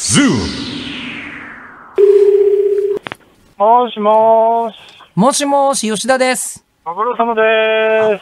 もしもーし。 もしもし、吉田です。 ご苦労様です。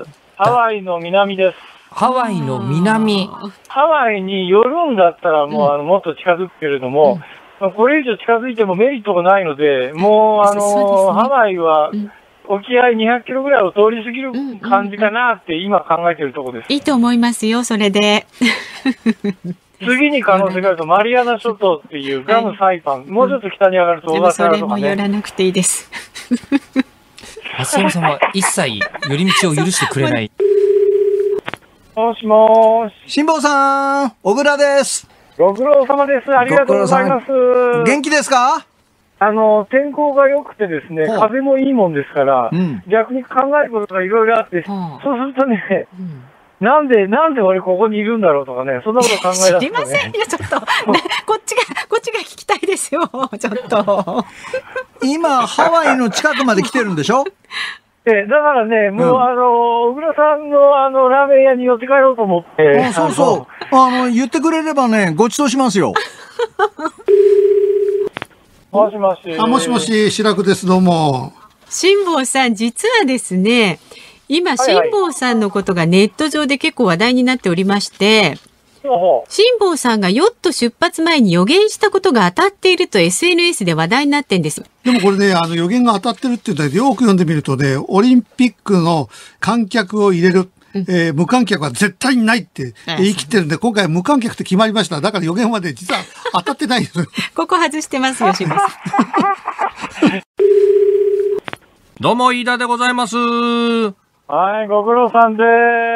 ハワイの南です。 ハワイの南。 ハワイに寄るんだったらもう、もっと近づくけれども、これ以上近づいてもメリットがないので、もうハワイは沖合200キロぐらいを通り過ぎる感じかなって今考えているところです。 いいと思いますよ、それで。 次に可能性があるとマリアナ諸島っていうグアムサイパン、もうちょっと北に上がると小笠原とかね。 でもそれもやらなくていいです。 松山さんは一切寄り道を許してくれない。 もしもーし。 辛坊さん、小倉です。 ご苦労様です。ありがとうございます。 元気ですか？ 天候が良くてですね、風もいいもんですから、逆に考えることがいろいろあって、そうするとね、なんで俺ここにいるんだろうとかね、そんなこと考え出すとね。 知りませんよ、ちょっと。こっちが聞きたいですよ、ちょっと。 今、ハワイの近くまで来てるんでしょ？ だからね、もう小倉さんのラーメン屋に寄って帰ろうと思って。 そうそう。言ってくれればね、ご馳走しますよ。 もしもし。 もしもし、白くです、どうも。 辛坊さん、実はですね、今、辛坊さんのことがネット上で結構話題になっておりまして、辛坊さんがヨット出発前に予言したことが当たっていると SNS で話題になってんです。 でもこれね、予言が当たってるって言ったらよく読んでみるとね、オリンピックの観客を入れる。無観客は絶対にないって言い切ってるんで、今回無観客って決まりました。だから予言はね、実は当たってないんですよ。 ここ外してますよ、辛坊さん。 どうも、飯田でございます。 はい、ご苦労さんです。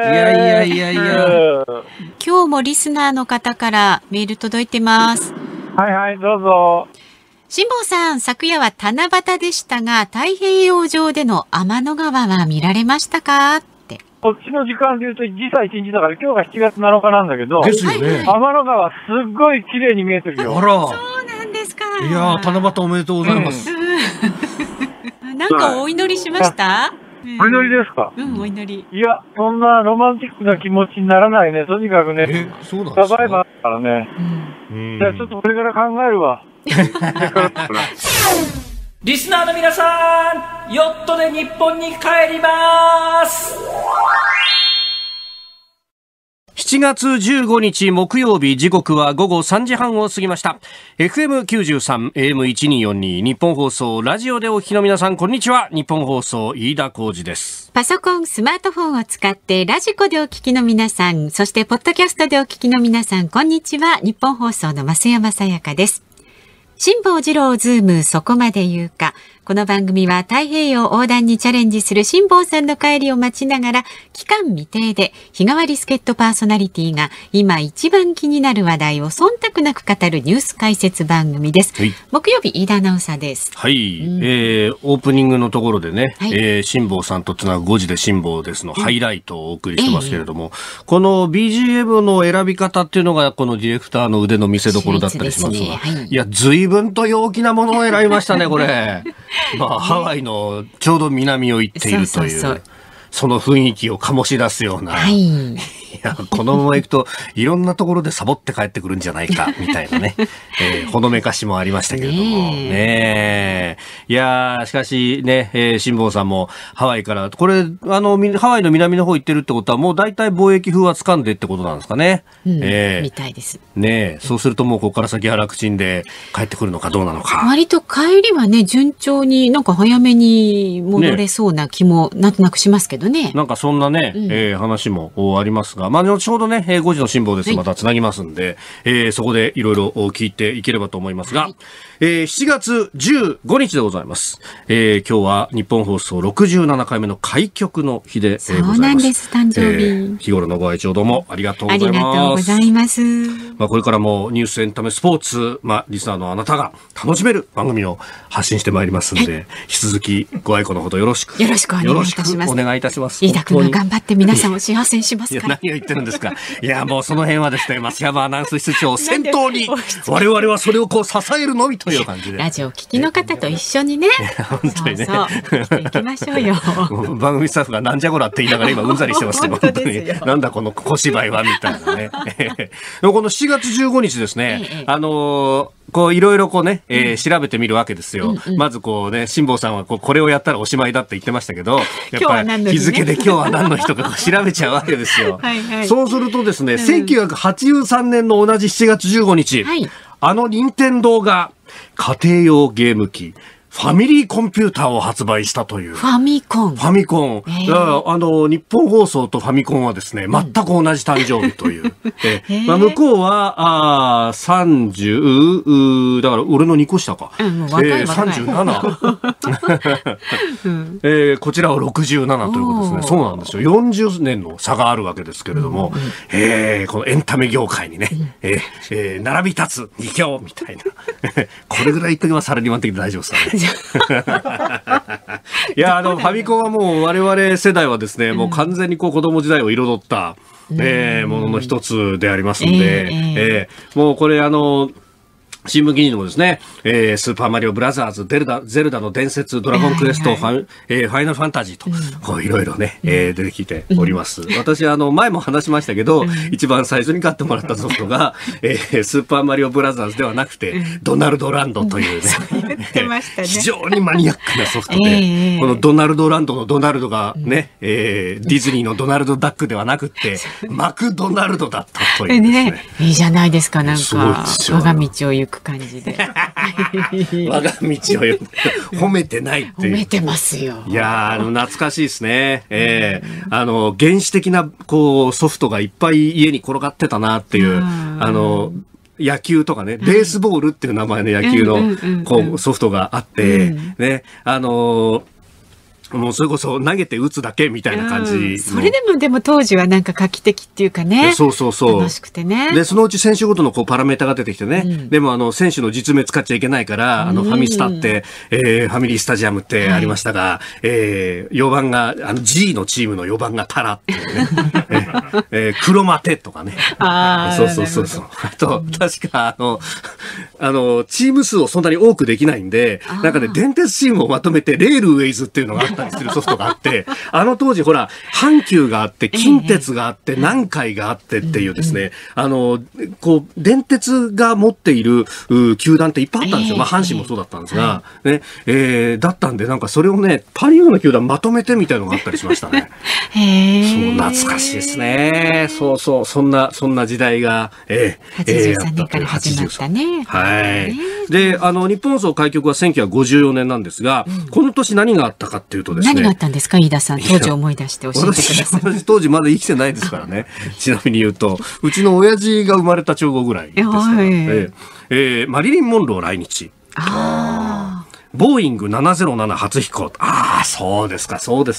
いや。 今日もリスナーの方からメール届いてます。 はい、どうぞ。 辛坊さん、昨夜は七夕でしたが、太平洋上での天の川は見られましたかって。 こっちの時間で言うと、時差1日だから今日が7月7日なんだけど、 ですよね。 天の川すっごい綺麗に見えてるよ。 あら。 そうなんですか。 いやー、七夕おめでとうございます。 なんかお祈りしました？ お祈りですか？ お祈り。 いや、そんなロマンチックな気持ちにならないね。とにかくね、 そうなんですか？ サバイバーだからね。じゃあちょっとこれから考えるわ。 リスナーの皆さん、ヨットで日本に帰ります。 7月15日木曜日、時刻は午後3時半を過ぎました。FM93 AM1242 日本放送ラジオでお聞きの皆さん、こんにちは。日本放送飯田浩司です。 パソコン、スマートフォンを使ってラジコでお聞きの皆さん、そしてポッドキャストでお聞きの皆さん、こんにちは。日本放送の増山さやかです。辛坊治郎ズームそこまで言うか。この番組は太平洋横断にチャレンジする辛坊さんの帰りを待ちながら、期間未定で日替わり助っ人パーソナリティが今一番気になる話題を忖度なく語るニュース解説番組です。はい、木曜日、飯田アナウンサーです。 はい、オープニングのところでね、辛坊さんとつなぐ5時で辛坊ですのハイライトをお送りしてますけれども、この BGM の選び方っていうのがこのディレクターの腕の見せ所だったりしますが、いや、随分と陽気なものを選びましたね、これ。ハワイのちょうど南を行っているという、その雰囲気を醸し出すような、いや、このまま行くといろんなところでサボって帰ってくるんじゃないかみたいなね、ほのめかしもありましたけれどもね。いやしかしね、辛坊さんもハワイからこれハワイの南の方行ってるってことはもう大体貿易風は掴んでってことなんですかね。 みたいですね。そうするともうここから先は楽ちんで帰ってくるのかどうなのか。 割と帰りはね、順調になんか早めに戻れそうな気もなんとなくしますけどね。 なんかそんなね、話もありますが、後ほどね、5時の辛坊です。またつなぎますんで、そこでいろいろ聞いていければと思いますが、7月15日でございます。今日は日本放送67回目の開局の日でございます。 そうなんです、誕生日。 日頃のご愛聴どうもありがとうございます。 ありがとうございます。 これからもニュース、エンタメ、スポーツ、リスナーのあなたが楽しめる番組を発信してまいりますんで、引き続きご愛顧のほどよろしくお願いいたします。 飯田君が頑張って皆さんを幸せにしますから。 を言ってるんですか。いや、もうその辺はですね、増山アナウンス室長を先頭に、我々はそれをこう支えるのみという感じで。 ラジオ聞きの方と一緒にね。 本当にね。 そうそう。行きましょうよ。 番組スタッフがなんじゃこらって言いながら今うんざりしてますけど、本当に。なんだこの小芝居はみたいなね。でもこの7月15日ですね、こういろいろこうね、調べてみるわけですよ。まずこうね、辛坊さんはこれをやったらおしまいだって言ってましたけど、やっぱり日付で今日は何の日とか調べちゃうわけですよ。はいはい、そうするとですね、1983年の同じ7月15日、はい、任天堂が家庭用ゲーム機、ファミリーコンピューターを発売したという。 ファミコン。 日本放送とファミコンはですね、全く同じ誕生日という。向こうは、30、だから俺の2個下か。37。こちらは67ということですね。そうなんですよ。40年の差があるわけですけれども、このエンタメ業界にね、並び立つ2強みたいな。これぐらい言っとけばサラリーマン的で大丈夫ですかね。いや、ファミコンはもう我々世代はですね、もう完全にこう子供時代を彩った、ものの一つでありますので、もうこれ新聞記事にもですね、スーパーマリオブラザーズ、ゼルダの伝説、ドラゴンクエスト、ファイナルファンタジーと、こういろいろね、出てきております。私、前も話しましたけど、一番最初に買ってもらったソフトが、スーパーマリオブラザーズではなくて、ドナルドランドというね、非常にマニアックなソフトで、このドナルドランドのドナルドがね、ディズニーのドナルドダックではなくて、マクドナルドだったというですね。 いいじゃないですか、なんか、我が道を行く感じで我が道を褒めてないっていう。 褒めてますよ。 いや懐かしいですね。原始的なこうソフトがいっぱい家に転がってたなっていう野球とかね、ベースボールっていう名前の野球のこうソフトがあってね、もうそれこそ投げて打つだけみたいな感じ。 それでも当時はなんか画期的っていうかね。 そう。 楽しくてね。 で、そのうち選手ごとのこうパラメータが出てきてね。でも選手の実名使っちゃいけないから、ファミスタって、ファミリースタジアムってありましたが、4番が、G のチームの4番がタラっていうね。クロマテとかね。そう。あと、確かチーム数をそんなに多くできないんで、なんかね、電鉄チームをまとめてレールウェイズっていうのがあったりするソフトがあって、当時ほら、阪急があって、近鉄があって、南海があってっていうですね、こう、電鉄が持っている球団っていっぱいあったんですよ。まあ、阪神もそうだったんですが、ね、だったんで、なんかそれをね、パリーグの球団まとめてみたいなのがあったりしましたね。そう、懐かしいですね。そう、そんな時代が、 83年から始まったね。 はい。で、日本放送開局は1954年なんですが、この年何があったかっていうとですね。 何があったんですか、飯田さん。当時思い出して教えてください。 私当時まだ生きてないですからね。ちなみに言うと、うちの親父が生まれた直後ぐらいですから。マリリン・モンロー来日。ボーイング707初飛行。そうですかと。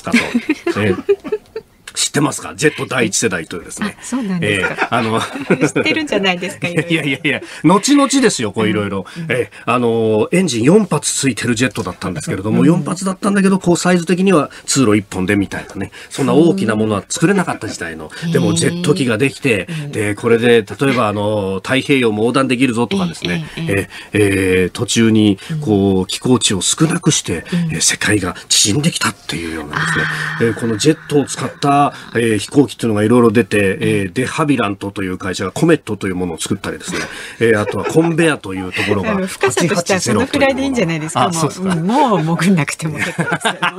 知ってますか？ジェット第一世代というですね。 そうなんですか。知ってるんじゃないですか。いや、後々ですよ、こういろいろ。エンジン4発ついてるジェットだったんですけれども、4発だったんだけど、こうサイズ的には通路1本でみたいなね。そんな大きなものは作れなかった時代の。でもジェット機ができて、で、これで、例えば太平洋も横断できるぞとかですね。途中に、こう、気候値を少なくして、世界が縮んできたっていうようなですね。このジェットを使った飛行機っていうのがいろいろ出て、デハビラントという会社がコメットというものを作ったりですね、あとはコンベアというところが深さとしてはそのくらいでいいんじゃないですか。もう潜んなくても結構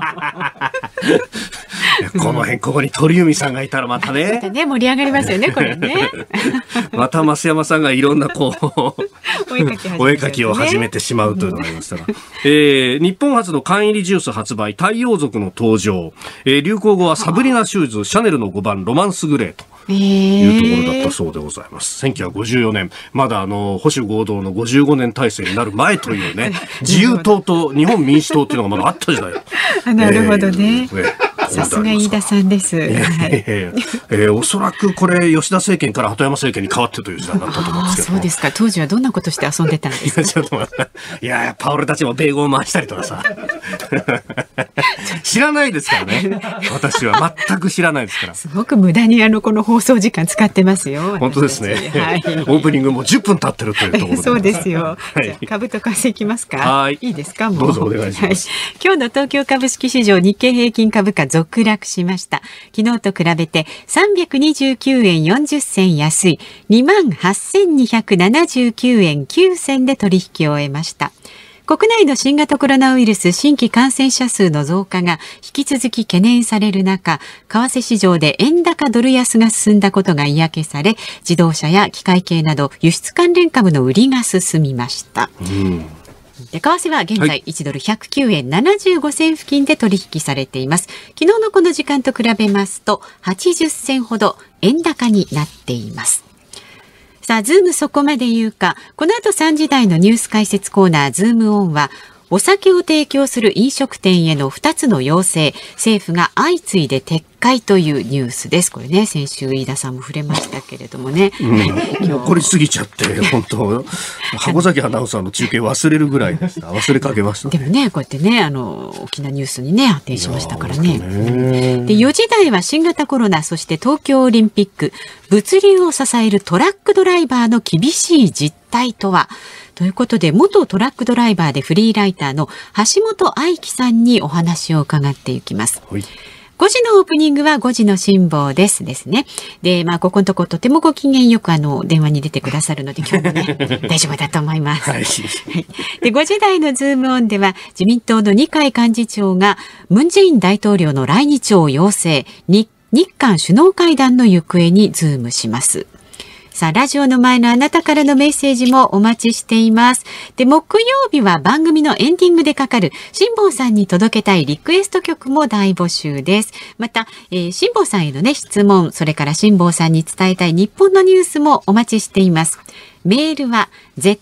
ですこの辺ここに鳥海さんがいたらまたね盛り上がりますよね、これね。 また増山さんがいろんなこうお絵描きを始めてしまうというのがありましたが、日本初の缶入りジュース発売、太陽族の登場、流行語はサブリナシューズ、シャネルの5番ロマンスグレーというところだったそうでございます。1954年、まだ保守合同の55年体制になる前というね、自由党と日本民主党っていうのがまだあった時代。 なるほどね。 さすが飯田さんです。 おそらくこれ吉田政権から鳩山政権に変わってという時代になったと思うんですけど。 そうですか。当時はどんなことして遊んでたんですか。 ちょっと待って。いや、やっぱ俺たちも米語を回したりとかさ。知らないですからね。私は全く知らないですから。 すごく無駄にこの放送時間使ってますよ。 本当ですね。はい、オープニングも10分経ってるというところで。 そうですよ。じゃあ株と為替いきますか。 はい。 いいですか。もうどうぞお願いします。 今日の東京株式市場日経平均株価続落しました。昨日と比べて329円40銭安い 28,279 円9銭で取引を終えました。国内の新型コロナウイルス新規感染者数の増加が引き続き懸念される中、為替市場で円高ドル安が進んだことが嫌気され、自動車や機械系など輸出関連株の売りが進みました。で為替は現在1ドル109円75銭付近で取引されています。昨日のこの時間と比べますと80銭ほど円高になっています。さあ、ズームそこまで言うか。この後3時台のニュース解説コーナーズームオンは、お酒を提供する飲食店への2つの要請、政府が相次いで撤回というニュースです。これね、先週飯田さんも触れましたけれどもね。 怒りすぎちゃって、本当箱崎アナウンサーの中継忘れるぐらいでした。忘れかけました。 でもね、こうやってね、大きなニュースにね、発展しましたからね。で、4時台は新型コロナ、そして東京オリンピック、物流を支えるトラックドライバーの厳しい実態とは。ということで、元トラックドライバーでフリーライターの橋本愛希さんにお話を伺っていきます。5時のオープニングは5時の辛抱ですね。で、ここのところとてもご機嫌よく電話に出てくださるので、今日もね、大丈夫だと思います。はい。で、5時台のズームオンでは、自民党の二階幹事長が、ムン・ジェイン大統領の来日を要請、日韓首脳会談の行方にズームします。さあ、ラジオの前のあなたからのメッセージもお待ちしています。で、木曜日は番組のエンディングでかかる辛坊さんに届けたいリクエスト曲も大募集です。また、辛坊さんへのね、質問、それから辛坊さんに伝えたい日本のニュースもお待ちしています。メールは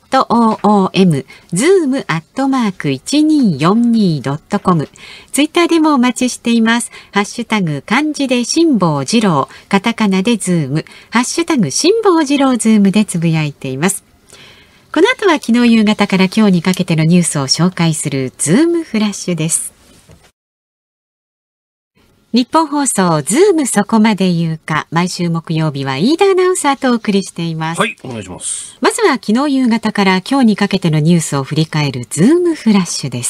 zoom@1242.com。ツイッターでもお待ちしています。ハッシュタグ漢字で辛坊治郎、カタカナでズーム、ハッシュタグ辛坊治郎ズームでつぶやいています。この後は昨日夕方から今日にかけてのニュースを紹介するズームフラッシュです。日本放送ズームそこまで言うか、毎週木曜日は飯田アナウンサーとお送りしています。 はい、お願いします。 まずは昨日夕方から今日にかけてのニュースを振り返るズームフラッシュです。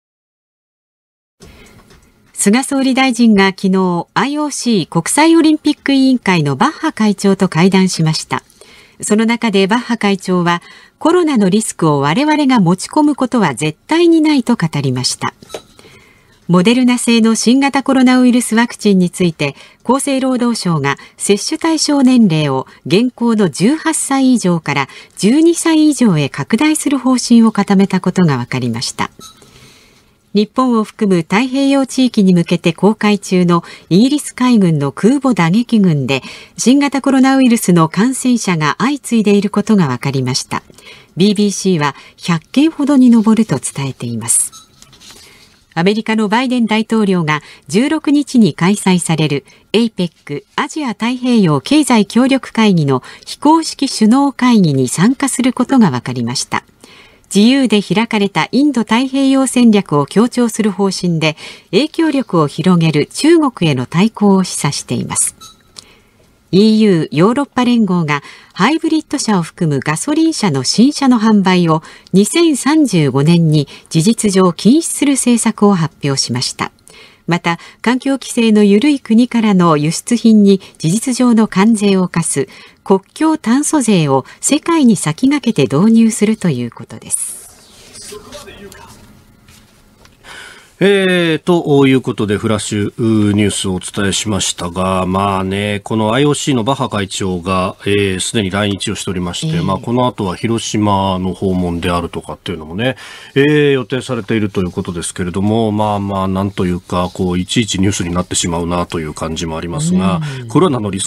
菅総理大臣が昨日 IOC 国際オリンピック委員会のバッハ会長と会談しました。その中でバッハ会長は、コロナのリスクを我々が持ち込むことは絶対にないと語りました。モデルナ製の新型コロナウイルスワクチンについて、厚生労働省が接種対象年齢を現行の18歳以上から12歳以上へ拡大する方針を固めたことが分かりました。日本を含む太平洋地域に向けて航海中のイギリス海軍の空母打撃群で、新型コロナウイルスの感染者が相次いでいることが分かりました。BBC は100件ほどに上ると伝えています。アメリカのバイデン大統領が16日に開催される APEC アジア太平洋経済協力会議の非公式首脳会議に参加することが分かりました。自由で開かれたインド太平洋戦略を強調する方針で、影響力を広げる中国への対抗を示唆しています。EU ヨーロッパ連合がハイブリッド車を含むガソリン車の新車の販売を2035年に事実上禁止する政策を発表しました。また、環境規制の緩い国からの輸出品に事実上の関税を課す国境炭素税を世界に先駆けて導入するということです。 ということでフラッシュニュースをお伝えしましたが、まあね、この IOC のバッハ会長がすでに来日をしておりまして、この後は広島の訪問であるとかっていうのもね、予定されているということですけれども、なんというか、いちいちニュースになってしまうなという感じもありますが、コロナのリスクが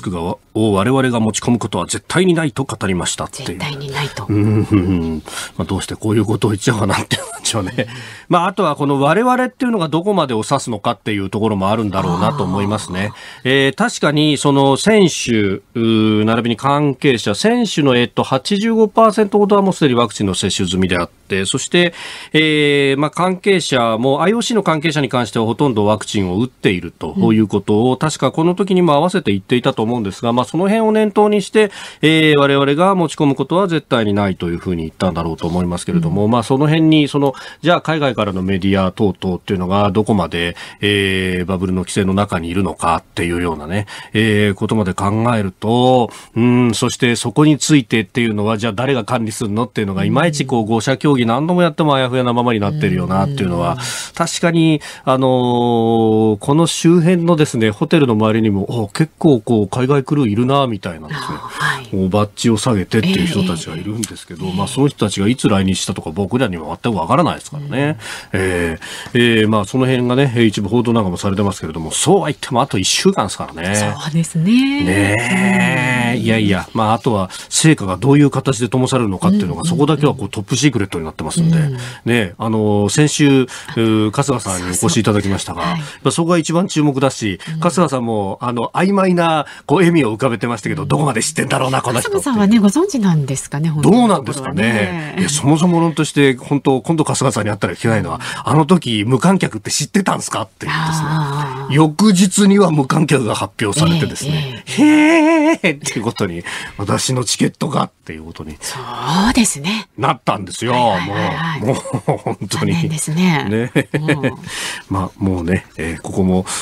を我々が持ち込むことは絶対にないと語りましたっていう。 絶対にないと。 まあ、どうしてこういうことを言っちゃうかなっていう感じはね。まあ、あとはこの我々っていうのがどこまでを指すのかっていうところもあるんだろうなと思いますね。確かにその選手並びに関係者、選手の85% ほどはもうすでにワクチンの接種済みであって、そして、まあ、関係者も IOC の関係者に関してはほとんどワクチンを打っているということを、確かこの時にも合わせて言っていたと思うんですが、まあ、その辺を念頭にして、我々が持ち込むことは絶対にないというふうに言ったんだろうと思いますけれども、まあ、その辺にじゃあ海外からのメディア等々っていうのがどこまで、バブルの規制の中にいるのかっていうようなね、ことまで考えると、そしてそこについてっていうのはじゃあ誰が管理するのっていうのがいまいちこう5者協議何度もやってもあやふやなままになってるよなっていうのは、確かにこの周辺のですねホテルの周りにも結構こう海外クルーいるなみたいなですね、バッジを下げてっていう人たちがいるんですけど、まあその人たちがいつ来日したとか僕らには全くわからないですからね。まあその辺がね一部報道なんかもされてますけれども、そうは言ってもあと1週間ですからね。 そうですね。 ねえ、いやいや、まああとは成果がどういう形で灯されるのかっていうのが、そこだけはこうトップシークレットになってますんで、ね、先週春日さんにお越しいただきましたが、そこが一番注目だし、春日さんも曖昧なこう笑みを浮かべてましたけど、どこまで知ってんだろうなこの人。 春日さんはねご存知なんですかね。本当どうなんですかね。いやそもそも論として今度春日さんに会ったら聞けないのは、あの時無観客って知ってたんですかっていうですね。翌日には無観客が発表されてですね、へーっていうことに、私のチケットがっていうことにそうですねなったんですよ。もう本当にですね。 まあもうね、ここも、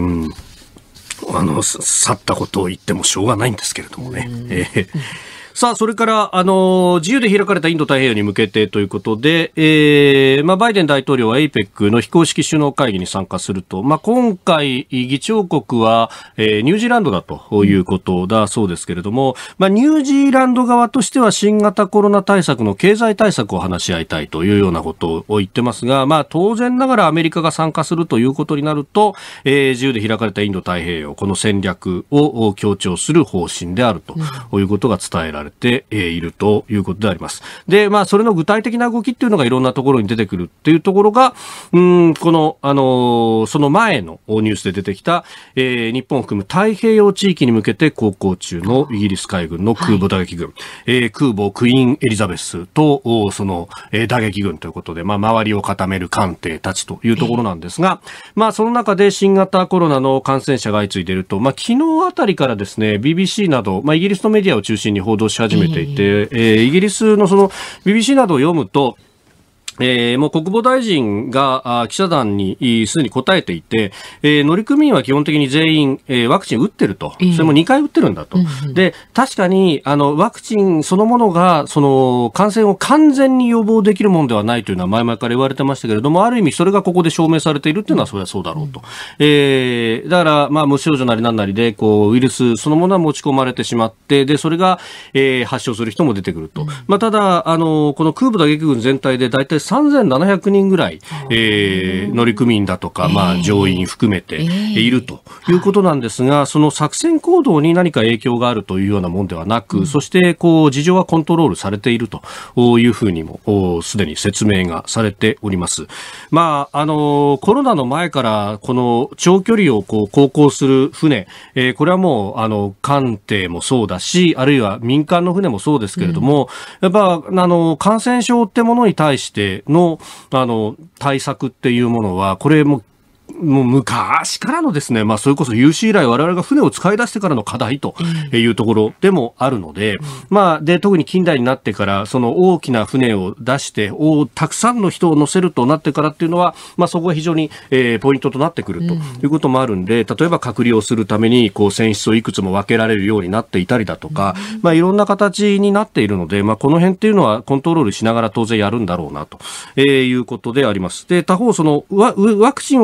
去ったことを言ってもしょうがないんですけれどもね。さあ、それから、自由で開かれたインド太平洋に向けてということで、まあ、バイデン大統領は APEC の非公式首脳会議に参加すると、まあ、今回、議長国は、ニュージーランドだということだそうですけれども、まあ、ニュージーランド側としては新型コロナ対策の経済対策を話し合いたいというようなことを言ってますが、まあ、当然ながらアメリカが参加するということになると、自由で開かれたインド太平洋、この戦略を強調する方針であるということが伝えられているということであります。で、まあ、それの具体的な動きっていうのがいろんなところに出てくるっていうところが、この、その前のニュースで出てきた、日本を含む太平洋地域に向けて航行中のイギリス海軍の空母打撃群、空母クイーンエリザベスと、その、打撃群ということで、まあ、周りを固める艦艇たちというところなんですが、まあ、その中で新型コロナの感染者が相次いでいると、まあ、昨日あたりからですね、BBC など、まあ、イギリスのメディアを中心に報道し始めていて、イギリスのその BBC などを読むと、もう国防大臣が記者団にすでに答えていて、乗組員は基本的に全員、ワクチン打ってると、それも2回打ってるんだと、で確かにワクチンそのものがその感染を完全に予防できるものではないというのは前々から言われてましたけれども、ある意味それがここで証明されているというのはそれはそうだろうと、だからまあ無症状なりなんなりでこうウイルスそのものは持ち込まれてしまって、でそれが、発症する人も出てくると、まあ、ただこの空母打撃群全体でだいたい3700人ぐらい、乗組員だとか、まあ、乗員含めているということなんですが、その作戦行動に何か影響があるというようなものではなく、そしてこう事情はコントロールされているというふうにもすでに説明がされております。まあ、コロナの前からこの長距離をこう航行する船、これはもう艦艇もそうだし、あるいは民間の船もそうですけれども、やっぱ感染症ってものに対しての対策っていうものはこれもう昔からのですね、まあそれこそ有史以来我々が船を使い出してからの課題というところでもあるので、まあで特に近代になってからその大きな船を出してたくさんの人を乗せるとなってからっていうのは、まあそこが非常に、ポイントとなってくるということもあるんで、例えば隔離をするためにこう船室をいくつも分けられるようになっていたりだとか、まあいろんな形になっているので、まあこの辺っていうのはコントロールしながら当然やるんだろうなということであります。で他方そのワクチンを打ってて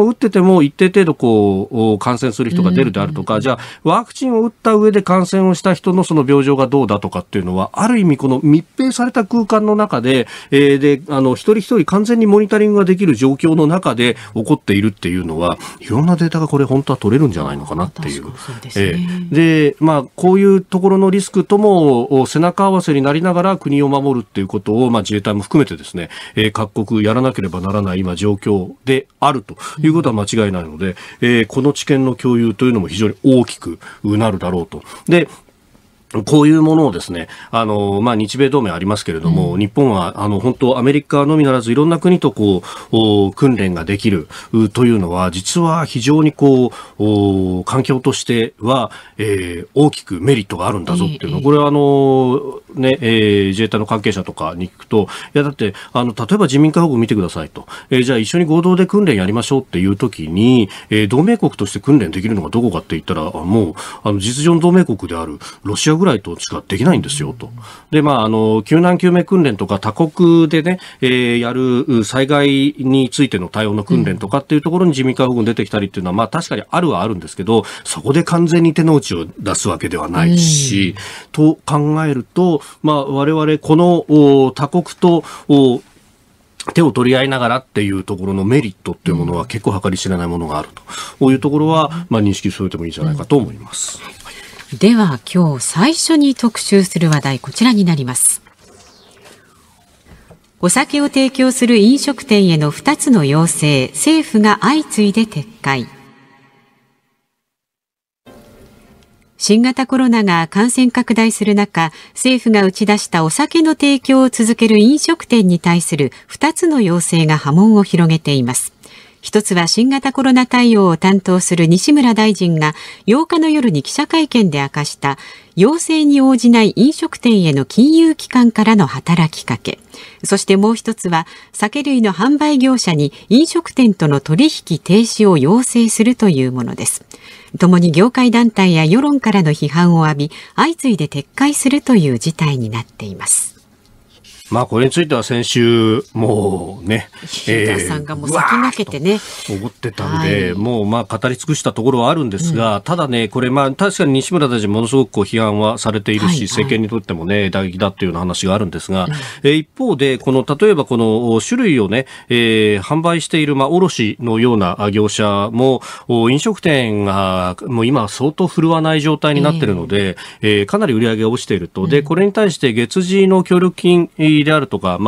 も一定程度感染する人が出るであるとか、じゃあワクチンを打った上で感染をした人のその病状がどうだとかっていうのは、ある意味この密閉された空間の中で、一人一人完全にモニタリングができる状況の中で起こっているっていうのは、いろんなデータがこれ本当は取れるんじゃないのかなっていう。で、こういうところのリスクとも背中合わせになりながら国を守るっていうことを、自衛隊も含めてですね、各国やらなければならない今状況であるということは間違いないので、この知見の共有というのも非常に大きくなるだろうと。で、こういうものをですね、日米同盟ありますけれども、日本は本当アメリカのみならずいろんな国と訓練ができるというのは、実は非常に環境としては、大きくメリットがあるんだぞっていうの、これは自衛隊の関係者とかに聞くと、いやだって例えば人民解放軍見てくださいと、じゃあ一緒に合同で訓練やりましょうっていう時に、同盟国として訓練できるのがどこかって言ったら、もう実情の同盟国であるロシアぐらいとしかできないんですよと。で、救難救命訓練とか他国でね、やる災害についての対応の訓練とかっていうところに人民解放軍出てきたりっていうのは、確かにあるはあるんですけど、そこで完全に手の内を出すわけではないし、と考えると、我々この他国と手を取り合いながらっていうところのメリットっていうものは結構計り知れないものがあるというところは、認識しておいてもいいんじゃないかと思います。 では今日最初に特集する話題、こちらになります。お酒を提供する飲食店への2つの要請、政府が相次いで撤回。新型コロナが感染拡大する中、政府が打ち出したお酒の提供を続ける飲食店に対する2つの要請が波紋を広げています。一つは新型コロナ対応を担当する西村大臣が8日の夜に記者会見で明かした要請に応じない飲食店への金融機関からの働きかけ。そしてもう一つは酒類の販売業者に飲食店との取引停止を要請するというものです。ともに業界団体や世論からの批判を浴び、相次いで撤回するという事態になっています。 これについては先週もうね、 日田さんがもう先駆けてね思ってたんで、もう語り尽くしたところはあるんですが、ただね、これ確かに西村大臣ものすごく批判はされているし、政権にとってもね打撃だっていうような話があるんですが、一方で例えばこの種類をね、販売している卸のような業者も飲食店がもう今相当振るわない状態になっているので、かなり売り上げが落ちていると。でこれに対して月次の協力金であるとか、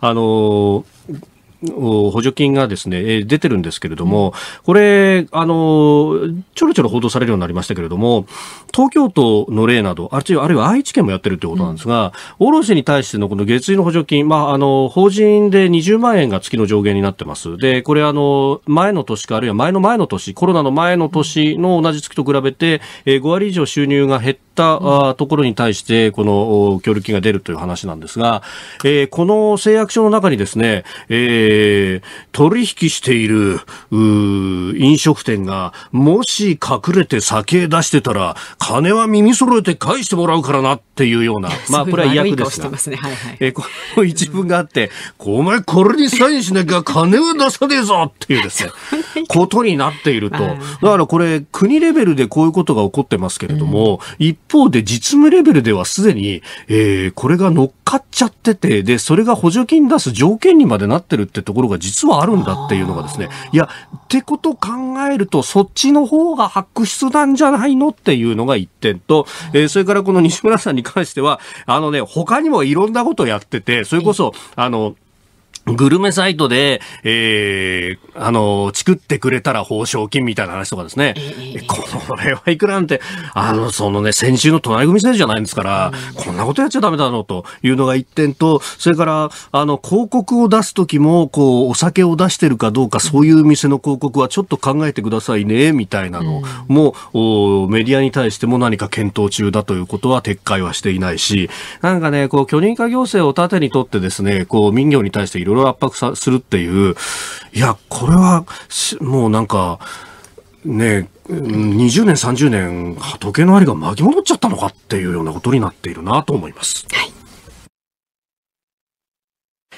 補助金がですね、出てるんですけれども、これちょろちょろ報道されるようになりましたけれども、東京都の例などあるいは愛知県もやってるということなんですが、卸に対してのこの月次の補助金、法人で20万円が月の上限になってます。でこれ前の年かあるいは前の前の年、コロナの前の年の同じ月と比べて、5割以上収入が減ったところに対してこの協力金が出るという話なんですが、この誓約書の中にですね、取引している飲食店がもし隠れて酒出してたら金は耳揃えて返してもらうからなっていうような、これは違約ですが、この一文があって、お前これにサインしなきゃ金は出さねえぞっていうですねことになっていると。だからこれ国レベルでこういうことが起こってますけれども、一方で実務レベルではすでに、これが乗っかっちゃってて、でそれが補助金出す条件にまでなってるってところが実はあるんだっていうのがですね、いやってこと考えるとそっちの方が悪質なんじゃないのっていうのが一点と、それからこの西村さんに関しては他にもいろんなことをやってて、それこそグルメサイトで、チクってくれたら報奨金みたいな話とかですね。これはいくらなんて、先週の隣組制度じゃないんですから、こんなことやっちゃダメだろうというのが一点と、それから、広告を出すときも、お酒を出してるかどうか、そういう店の広告はちょっと考えてくださいね、みたいなのも、メディアに対しても何か検討中だということは撤回はしていないし、なんかね、許認可行政を盾にとってですね、民業に対していろいろ圧迫するっていう、いやこれはもうなんかね、20年30年時計の針が巻き戻っちゃったのかっていうようなことになっているなと思います。 7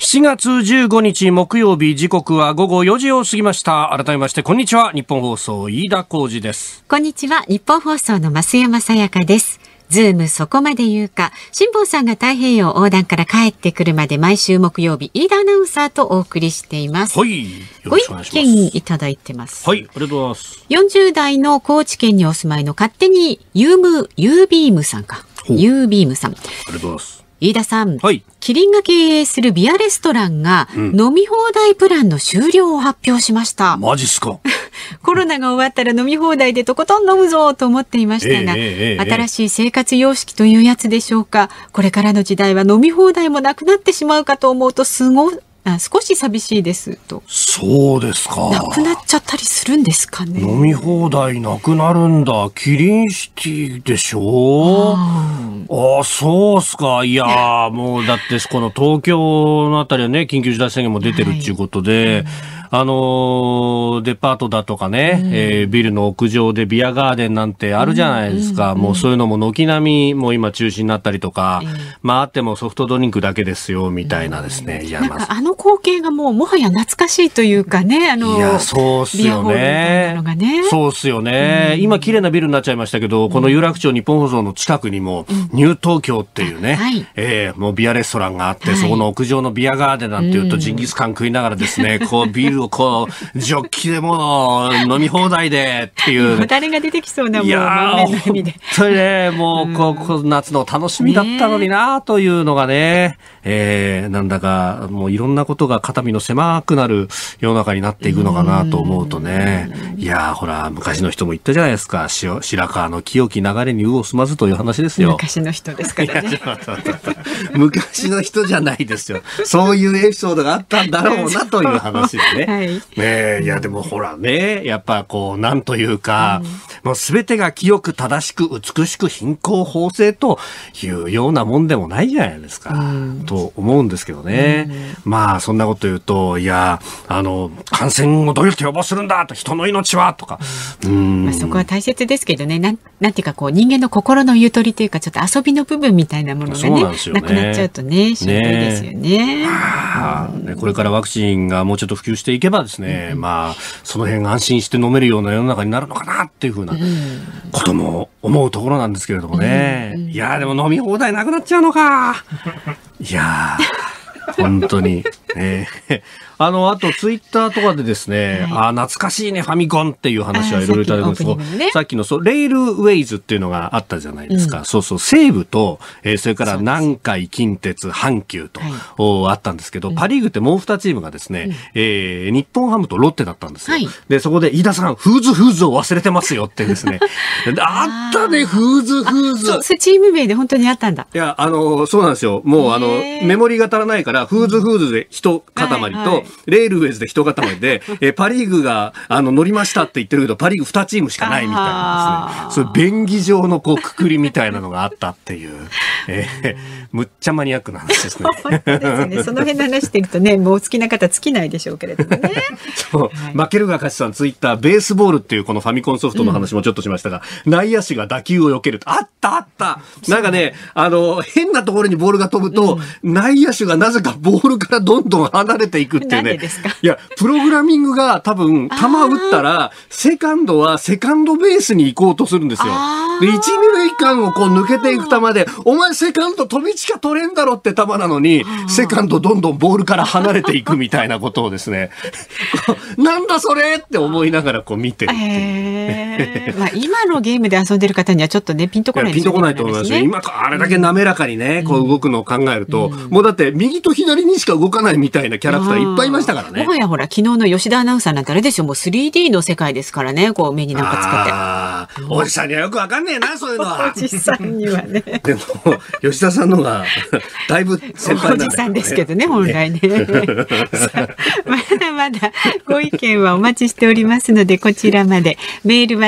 7月15日木曜日、時刻は午後4時を過ぎました。改めましてこんにちは、日本放送飯田浩司です。 こんにちは、日本放送の増山さやかです。ズームそこまで言うか、辛坊さんが太平洋横断から帰ってくるまで毎週木曜日、飯田アナウンサーとお送りしています。 はい、よろしくお願いします。 ご意見いただいてます。 はい、ありがとうございます。 40代の高知県にお住まいの勝手にユービームさんか。ユービームさん。 ありがとうございます。 飯田さん、 はい、 キリンが経営するビアレストランが、飲み放題プランの終了を発表しました。 マジっすか。 コロナが終わったら飲み放題でとことん飲むぞと思っていましたが、新しい生活様式というやつでしょうか。これからの時代は飲み放題もなくなってしまうかと思うと少し寂しいですと。 そうですか。 なくなっちゃったりするんですかね。 飲み放題なくなるんだ。キリンシティでしょ。あ、そうっすか。いやー、もうだってこの東京のあたりはね、緊急事態宣言も出てるっていうことで、デパートだとかね、ビルの屋上でビアガーデンなんてあるじゃないですか。もうそういうのも軒並みもう今中止になったりとか、まああってもソフトドリンクだけですよみたいなですね。いや、 なんか光景がもはや懐かしいというかね、 いや、そうっすよね。そうっすよね。今綺麗なビルになっちゃいましたけど、この有楽町日本放送の近くにもニュー東京っていうね、もうビアレストランがあって、そこの屋上のビアガーデンなんていうとジンギスカン食いながらですね、こうビールをこうジョッキでもう飲み放題でっていう、 誰が出てきそうなもういやー、本当にね、もうこう夏の楽しみだったのになというのがね、なんだかもういろんなことが肩身の狭くなる世の中になっていくのかなと思うとね、いやー、ほら昔の人も言ったじゃないですか。白川の清き流れに鵜を澄ますという話ですよ。 昔の人ですからね。 昔の人じゃないですよ。そういうエピソードがあったんだろうなという話でね。いやでもほらね、やっぱこうなんというか、もう全てが清く正しく美しく貧困法制というようなもんでもないじゃないですか、と思うんですけどね。まあそんなこと言うと、いや感染をどうやって予防するんだと、人の命はとか、 そこは大切ですけどね、なんていうかこう人間の心のゆとりというか、ちょっと遊びの部分みたいなものがね、なくなっちゃうとね、しんどいですよね。 これからワクチンがもうちょっと普及していけばですね、まあその辺安心して飲めるような世の中になるのかなっていうふうなことも思うところなんですけれどもね。いやでも飲み放題なくなっちゃうのか。いや本当に、あとツイッターとかでですね、懐かしいねファミコンっていう話はいろいろいただくんですけど、さっきのレールウェイズっていうのがあったじゃないですか。そうそう、西武と、それから南海近鉄阪急と、あったんですけど、パリーグってもう2チームがですね、日本ハムとロッテだったんですよ。でそこで飯田さんフーズを忘れてますよってですねあったね、フーズ。 そうチーム名で本当にあったんだ。 いやそうなんですよ。もうメモリが足らないからフーズで一塊と、レールウェイズで一塊で、パリーグが乗りましたって言ってるけど、パリーグ2チームしかないみたいなですね、そういう便宜上のこうくくりみたいなのがあったっていう、むっちゃマニアックな話ですね。 本当ですね。その辺の話してるとね、もうお好きな方尽きないでしょうけれどもね。 そう、負けるが勝ちさんツイッター、ベースボールっていうこのファミコンソフトの話もちょっとしましたが、内野手が打球を避ける、あったなんかね、変なところにボールが飛ぶと、内野手がなぜかボールからどんどん離れていくっていうね。いや、プログラミングが多分球打ったらセカンドはセカンドベースに行こうとするんですよ。で1、2塁間をこう抜けていく球で、お前セカンド飛び地下取れんだろって球なのに、セカンドどんどんボールから離れていくみたいなことをですねなんだそれって思いながらこう見てるっていうまあ今のゲームで遊んでる方にはちょっとねピンとこないですよね。 ピンとこないと思いますよ。今とあれだけ滑らかにね、こう動くのを考えると、もうだって右と左にしか動かないみたいなキャラクターいっぱいいましたからね。 もはやほら昨日の吉田アナウンサーなんてあれですよ、もう 3D の世界ですからね、こう目になんかつけて。 おじさんにはよくわかんねえな、そういうのは。 おじさんにはね。 でも吉田さんのがだいぶ先輩なんだよね。 おじさんですけどね、本来ね。まだまだご意見はお待ちしておりますので、こちらまで。メールは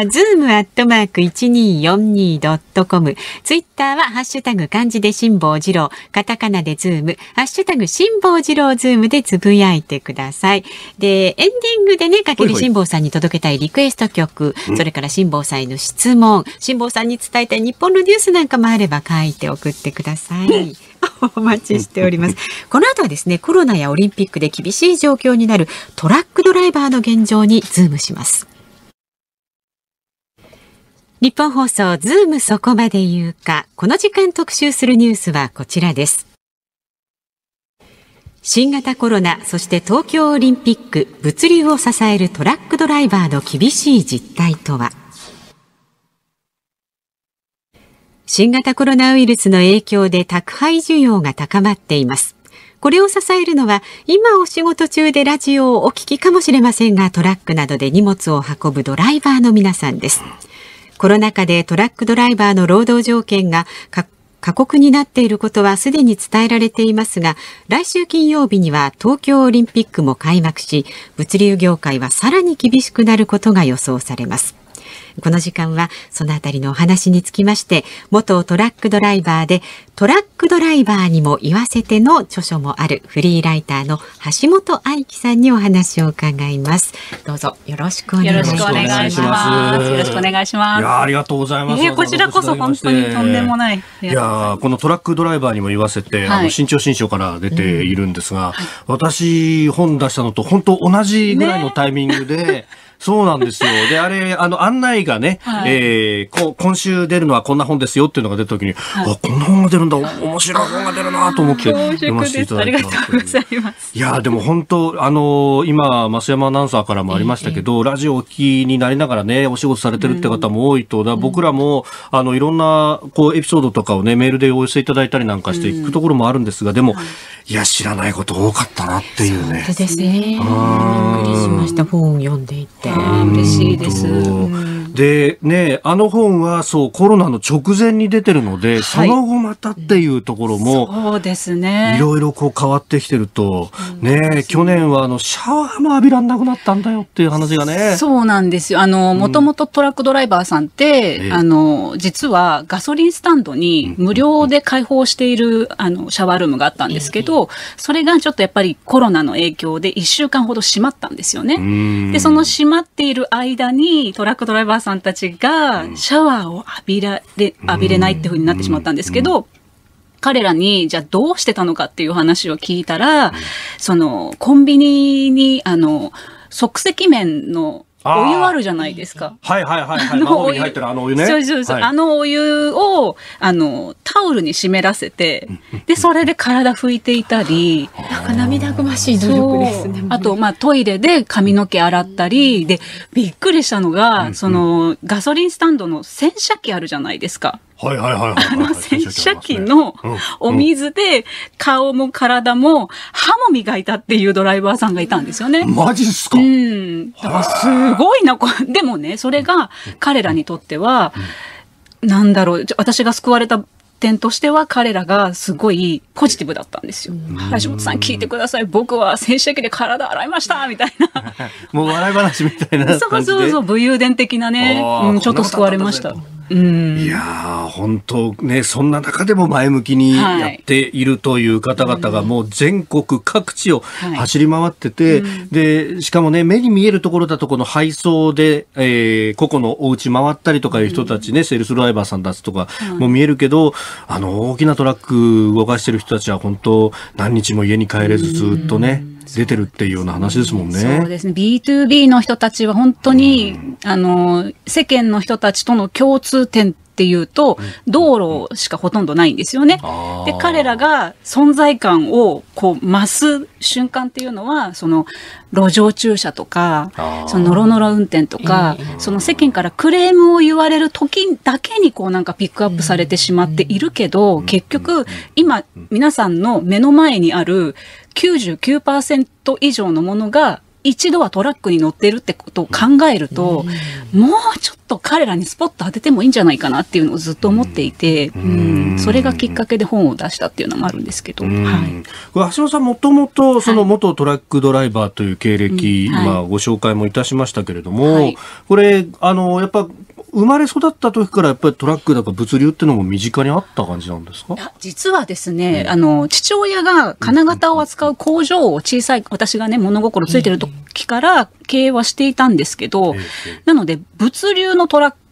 zoom@1242.com、ツイッターはハッシュタグ漢字で辛坊治郎、カタカナでズーム、ハッシュタグ辛坊治郎ズームでつぶやいてください。でエンディングでね、かける辛坊さんに届けたいリクエスト曲、それから辛坊さんへの質問、辛坊さんに伝えたい日本のニュースなんかもあれば書いて送ってください。 お待ちしております。この後はですね、コロナやオリンピックで厳しい状況になるトラックドライバーの現状にズームします。日本放送ズームそこまで言うか。この時間特集するニュースはこちらです。新型コロナ、そして東京オリンピック、物流を支えるトラックドライバーの厳しい実態とは。新型コロナウイルスの影響で宅配需要が高まっています。これを支えるのは、今お仕事中でラジオをお聞きかもしれませんが、トラックなどで荷物を運ぶドライバーの皆さんです。コロナ禍でトラックドライバーの労働条件が過酷になっていることはすでに伝えられていますが、来週金曜日には東京オリンピックも開幕し、物流業界はさらに厳しくなることが予想されます。この時間はそのあたりのお話につきまして、元トラックドライバーでトラックドライバーにも言わせての著書もあるフリーライターの橋本愛希さんにお話を伺います。どうぞよろしくお願いします。 よろしくお願いします。よろしくお願いします。 いや、ありがとうございます。 こちらこそ本当にとんでもない。 いや、このトラックドライバーにも言わせて、新潮新書から出ているんですが、私本出したのと本当同じぐらいのタイミングで、そうなんですよ。で、あれ、案内がね、今週出るのはこんな本ですよっていうのが出た時に、こんな本が出るんだ、面白い本が出るなと思って読ませていただいて。 ありがとうございます。 いや、でも本当、今、増山アナウンサーからもありましたけど、ラジオを聞きになりながらね、お仕事されてるって方も多いと、僕らも、いろんな、エピソードとかをね、メールでお寄せいただいたりなんかして聞くところもあるんですが、でも、いや、知らないこと多かったなっていうね。 そうですね。びっくりしました。本を読んでいて。 嬉しいです。 でね、本はそうコロナの直前に出てるので、その後またっていうところも、 そうですね。 いろいろ変わってきてると、ね、去年はシャワーも浴びらんなくなったんだよっていう話がね。 そうなんですよ。もともとトラックドライバーさんって、実はガソリンスタンドに無料で開放しているシャワールームがあったんですけど、それがちょっとやっぱりコロナの影響で1週間ほど閉まったんですよね。で、その閉まっている間にトラックドライバーさんたちがシャワーを浴びれないっていう風になってしまったんですけど、彼らにじゃあどうしてたのかっていう話を聞いたら、コンビニに即席麺のお湯あるじゃないですか。 はいはいはいはい。魔法に入ってるお湯ね。 そうそうそう。お湯を、タオルに湿らせて、で、それで体拭いていたり。 なんか涙ぐましい努力ですね。 あと、トイレで髪の毛洗ったり、で、びっくりしたのが、ガソリンスタンドの洗車機あるじゃないですか。 はいはいはい。 洗車機のお水で顔も体も歯も磨いたっていうドライバーさんがいたんですよね。 マジっすか？ だからすごいな。でもね、それが彼らにとっては、なんだろう、私が救われた点としては彼らがすごいポジティブだったんですよ。橋本さん聞いてください。僕は洗車機で体洗いましたみたいな。 もう笑い話みたいな感じで。 そう、武勇伝的なね、ちょっと救われました。 いやー、本当ね、そんな中でも前向きにやっているという方々がもう全国各地を走り回ってて、で、しかもね、目に見えるところだとこの配送で、個々のお家回ったりとかいう人たちね、セールスドライバーさんたちとかも見えるけど、大きなトラック動かしてる人たちは本当何日も家に帰れずずっとね、出てるっていうような話ですもんね。 そうですね。B2B の人たちは本当に、世間の人たちとの共通点っていうと、道路しかほとんどないんですよね。で、彼らが存在感を増す瞬間っていうのは、路上駐車とか、ノロノロ運転とか、世間からクレームを言われる時だけになんかピックアップされてしまっているけど、結局、今、皆さんの目の前にある99% 以上のものが一度はトラックに乗ってるってことを考えると、もうちょっと彼らにスポット当ててもいいんじゃないかなっていうのをずっと思っていて、それがきっかけで本を出したっていうのもあるんですけど。これ橋本さんもともと元トラックドライバーという経歴、今ご紹介もいたしましたけれども、これやっぱ生まれ育った時からやっぱりトラックだか物流っていうのも身近にあった感じなんですか？ 実はですね、父親が金型を扱う工場を私がね、物心ついてる時から経営はしていたんですけど、なので物流のトラッ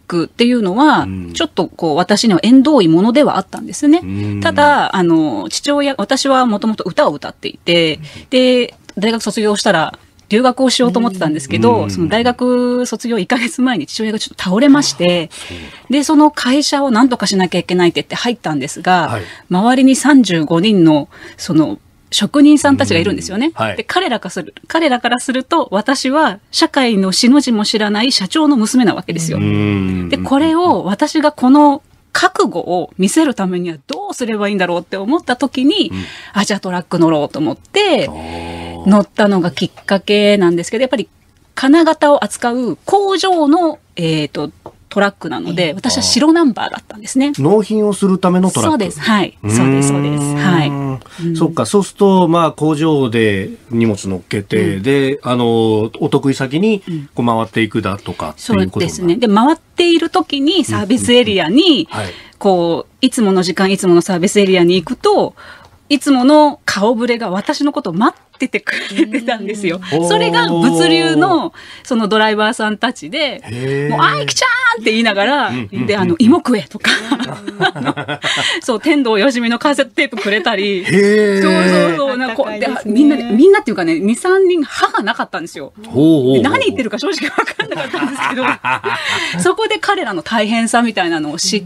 クっていうのは、ちょっとこう私には縁遠いものではあったんですね。ただ、私はもともと歌を歌っていて、で、大学卒業したら、留学をしようと思ってたんですけど、その大学卒業1ヶ月前に父親がちょっと倒れまして、で、その会社を何とかしなきゃいけないって言って入ったんですが、周りに35人の、その、職人さんたちがいるんですよね。で、彼らからすると、私は社会のしの字も知らない社長の娘なわけですよ。で、これを私がこの覚悟を見せるためにはどうすればいいんだろうって思った時に、じゃあトラック乗ろうと思って、乗ったのがきっかけなんですけど、やっぱり金型を扱う工場の、トラックなので、私は白ナンバーだったんですね。 納品をするためのトラック。 そうです。はい。そうです、そうです。はい。 そっか、そうすると、まあ、工場で荷物乗っけて、で、お得意先にこう回っていくだとかっていうこと。 そうですね。で、回っている時にサービスエリアに、こう、いつもの時間、いつものサービスエリアに行くと、いつもの顔ぶれが私のことを待っててくれてたんですよ。それが物流のそのドライバーさんたちで、もう、あいきちゃーんって言いながら、で、芋食えとか、そう、天童よしみのカセットテープくれたり、そう、なんかみんなっていうかね、2、3人歯がなかったんですよ。何言ってるか正直わかんなかったんですけど、そこで彼らの大変さみたいなのを知って、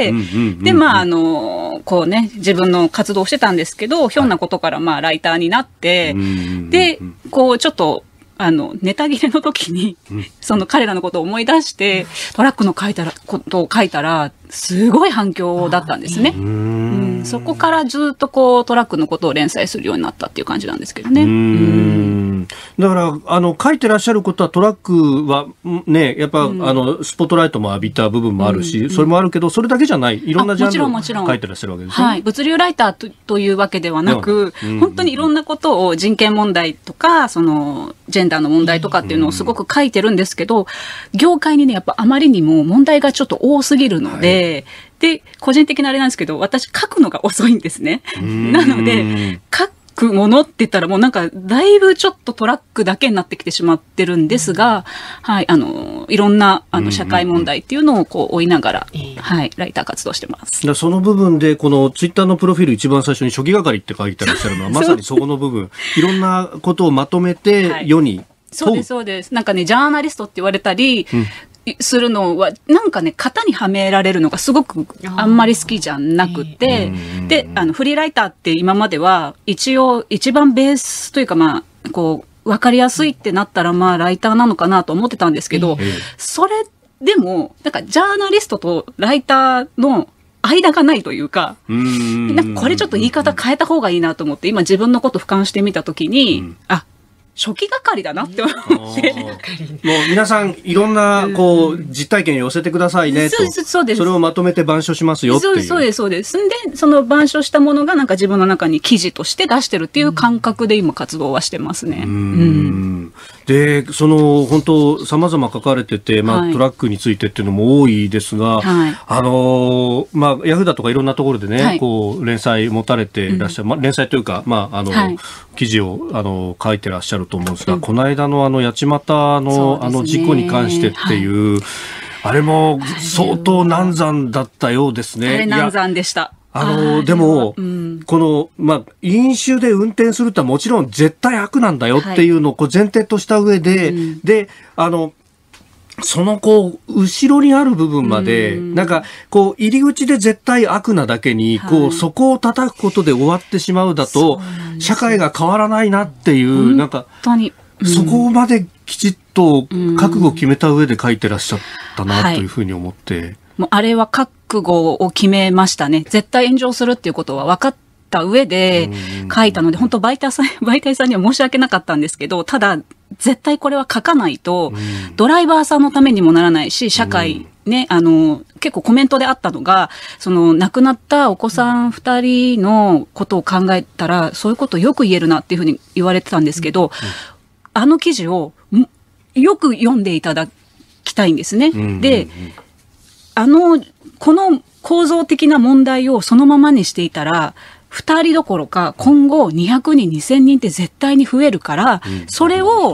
で、まあ、こうね、自分の活動をしてたんですけど、ひょんなことからまあ、ライターになって、で、こう、ちょっと、ネタ切れの時に、その彼らのことを思い出して、トラックのことを書いたら、すごい反響だったんですね。そこからずっとこう、トラックのことを連載するようになったっていう感じなんですけどね。 だから、書いてらっしゃることは、トラックはね、やっぱ、スポットライトも浴びた部分もあるし、それもあるけど、それだけじゃない、いろんなジャンルを書いてらっしゃるわけですね。 はい。物流ライターというわけではなく、本当にいろんなことを人権問題とか、その、ジェンダーの問題とかっていうのをすごく書いてるんですけど、業界にね、やっぱあまりにも問題がちょっと多すぎるので、で、個人的なあれなんですけど、私書くのが遅いんですね。なので、書くものって言ったらもうなんか、だいぶちょっとトラックだけになってきてしまってるんですが、はい、いろんな、社会問題っていうのをこう追いながら、はい、ライター活動してます。 その部分で、このツイッターのプロフィール一番最初に初期係って書いてらっしゃるのは、まさにそこの部分、いろんなことをまとめて世に、 そうです、そうです。なんかね、ジャーナリストって言われたり、するのは、なんかね、型にはめられるのがすごくあんまり好きじゃなくて、で、フリーライターって今までは、一応、一番ベースというか、まあ、こう、わかりやすいってなったら、まあ、ライターなのかなと思ってたんですけど、それでも、なんか、ジャーナリストとライターの間がないというか、なんかこれちょっと言い方変えた方がいいなと思って、今自分のこと俯瞰してみたときに、初期係だなって思って。もう皆さんいろんなこう実体験寄せてくださいねと。そうです。それをまとめて板書しますよっていう。 そうです、そうです。で、その板書したものがなんか自分の中に記事として出してるっていう感覚で今活動はしてますね。 で、本当様々書かれてて、まあ、トラックについてっていうのも多いですが、まあ、ヤフーだとかいろんなところでね、こう、連載持たれていらっしゃる、まあ、連載というか、まあ、記事を、書いてらっしゃると思うんですが、この間の八街の事故に関してっていう、あれも相当難産だったようですね。 あれ難産でした。 でも、この、まあ、飲酒で運転するってもちろん絶対悪なんだよっていうのをこう前提とした上で、で、そのこう、後ろにある部分まで、なんか、こう、入り口で絶対悪なだけに、こう、そこを叩くことで終わってしまうだと、社会が変わらないなっていう、なんか、そこまできちっと覚悟を決めた上で書いてらっしゃったなというふうに思って。 もうあれは覚悟を決めましたね。絶対炎上するっていうことは分かった上で書いたので、本当媒体さんには申し訳なかったんですけど、ただ、絶対これは書かないと、ドライバーさんのためにもならないし、社会ね、結構コメントであったのが、亡くなったお子さん2人のことを考えたら、そういうことよく言えるなっていうふうに言われてたんですけど、あの記事をよく読んでいただきたいんですね。で、この構造的な問題をそのままにしていたら、2人どころか今後200人、2000人って絶対に増えるから、それを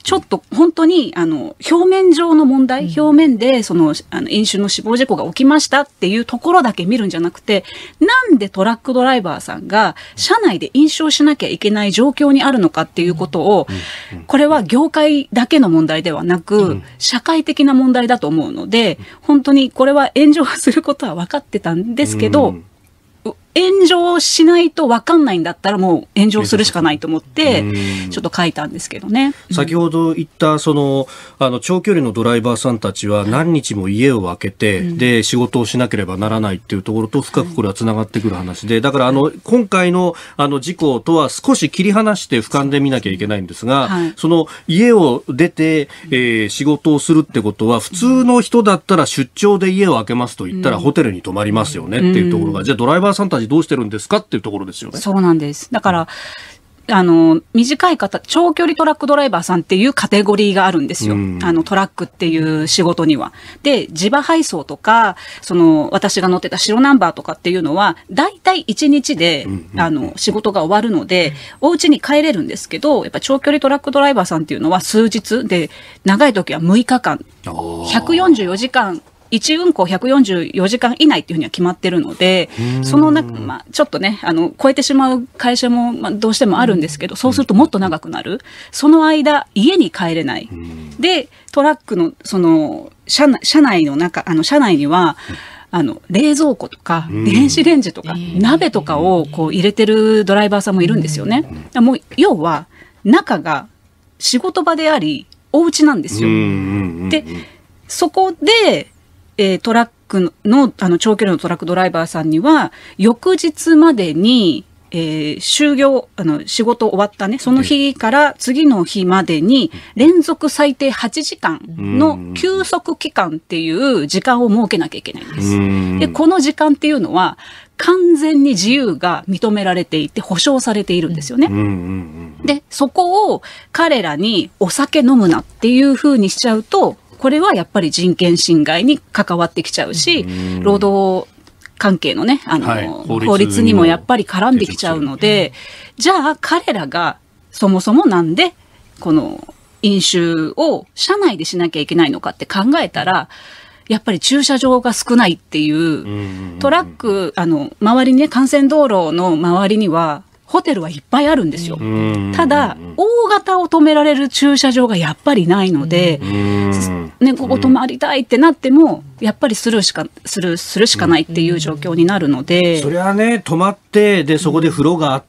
ちょっと本当に表面上の問題、表面で飲酒の死亡事故が起きましたっていうところだけ見るんじゃなくて、なんでトラックドライバーさんが車内で飲酒をしなきゃいけない状況にあるのかっていうことを、これは業界だけの問題ではなく、社会的な問題だと思うので、本当にこれは炎上することは分かってたんですけど、炎上しないと分かんないんだったらもう炎上するしかないと思ってちょっと書いたんですけどね。 先ほど言った長距離のドライバーさんたちは何日も家を空けて、で仕事をしなければならないっていうところと深くこれはつながってくる話で、だから今回の事故とは少し切り離して俯瞰で見なきゃいけないんですが、その家を出て、仕事をするってことは普通の人だったら出張で家を空けますと言ったらホテルに泊まりますよねっていうところが、じゃあドライバーさんたちどうしてるんですかっていうところですよね。 そうなんです。だから短い方、長距離トラックドライバーさんっていうカテゴリーがあるんですよ。トラックっていう仕事には。で、地場配送とか、私が乗ってた白ナンバーとかっていうのは、だいたい1日で、仕事が終わるので、お家に帰れるんですけど、やっぱ長距離トラックドライバーさんっていうのは数日で、長い時は6日間、144時間、1運行144時間以内っていうふうには決まってるので、その中、ちょっとね、超えてしまう会社も、どうしてもあるんですけど、そうするともっと長くなる。その間、家に帰れない。で、トラックの、車内の中、車内には、冷蔵庫とか、電子レンジとか、鍋とかをこう入れてるドライバーさんもいるんですよね。もう、要は、中が仕事場であり、お家なんですよ。で、そこで、トラックの、長距離のトラックドライバーさんには、翌日までに、就業、仕事終わったね、その日から次の日までに、連続最低8時間の休息期間っていう時間を設けなきゃいけないんです。で、この時間っていうのは、完全に自由が認められていて、保障されているんですよね。で、そこを彼らにお酒飲むなっていう風にしちゃうと、これはやっぱり人権侵害に関わってきちゃうし、労働関係のね、法律にもやっぱり絡んできちゃうので、じゃあ彼らがそもそもなんで、この飲酒を車内でしなきゃいけないのかって考えたら、やっぱり駐車場が少ないっていう、トラック、周りにね、幹線道路の周りには、ホテルはいっぱいあるんですよ。ただ、大型を止められる駐車場がやっぱりないので、ね、ここ泊まりたいってなっても、やっぱりするしかないっていう状況になるので。 それはね、泊まって、で、そこで風呂があって、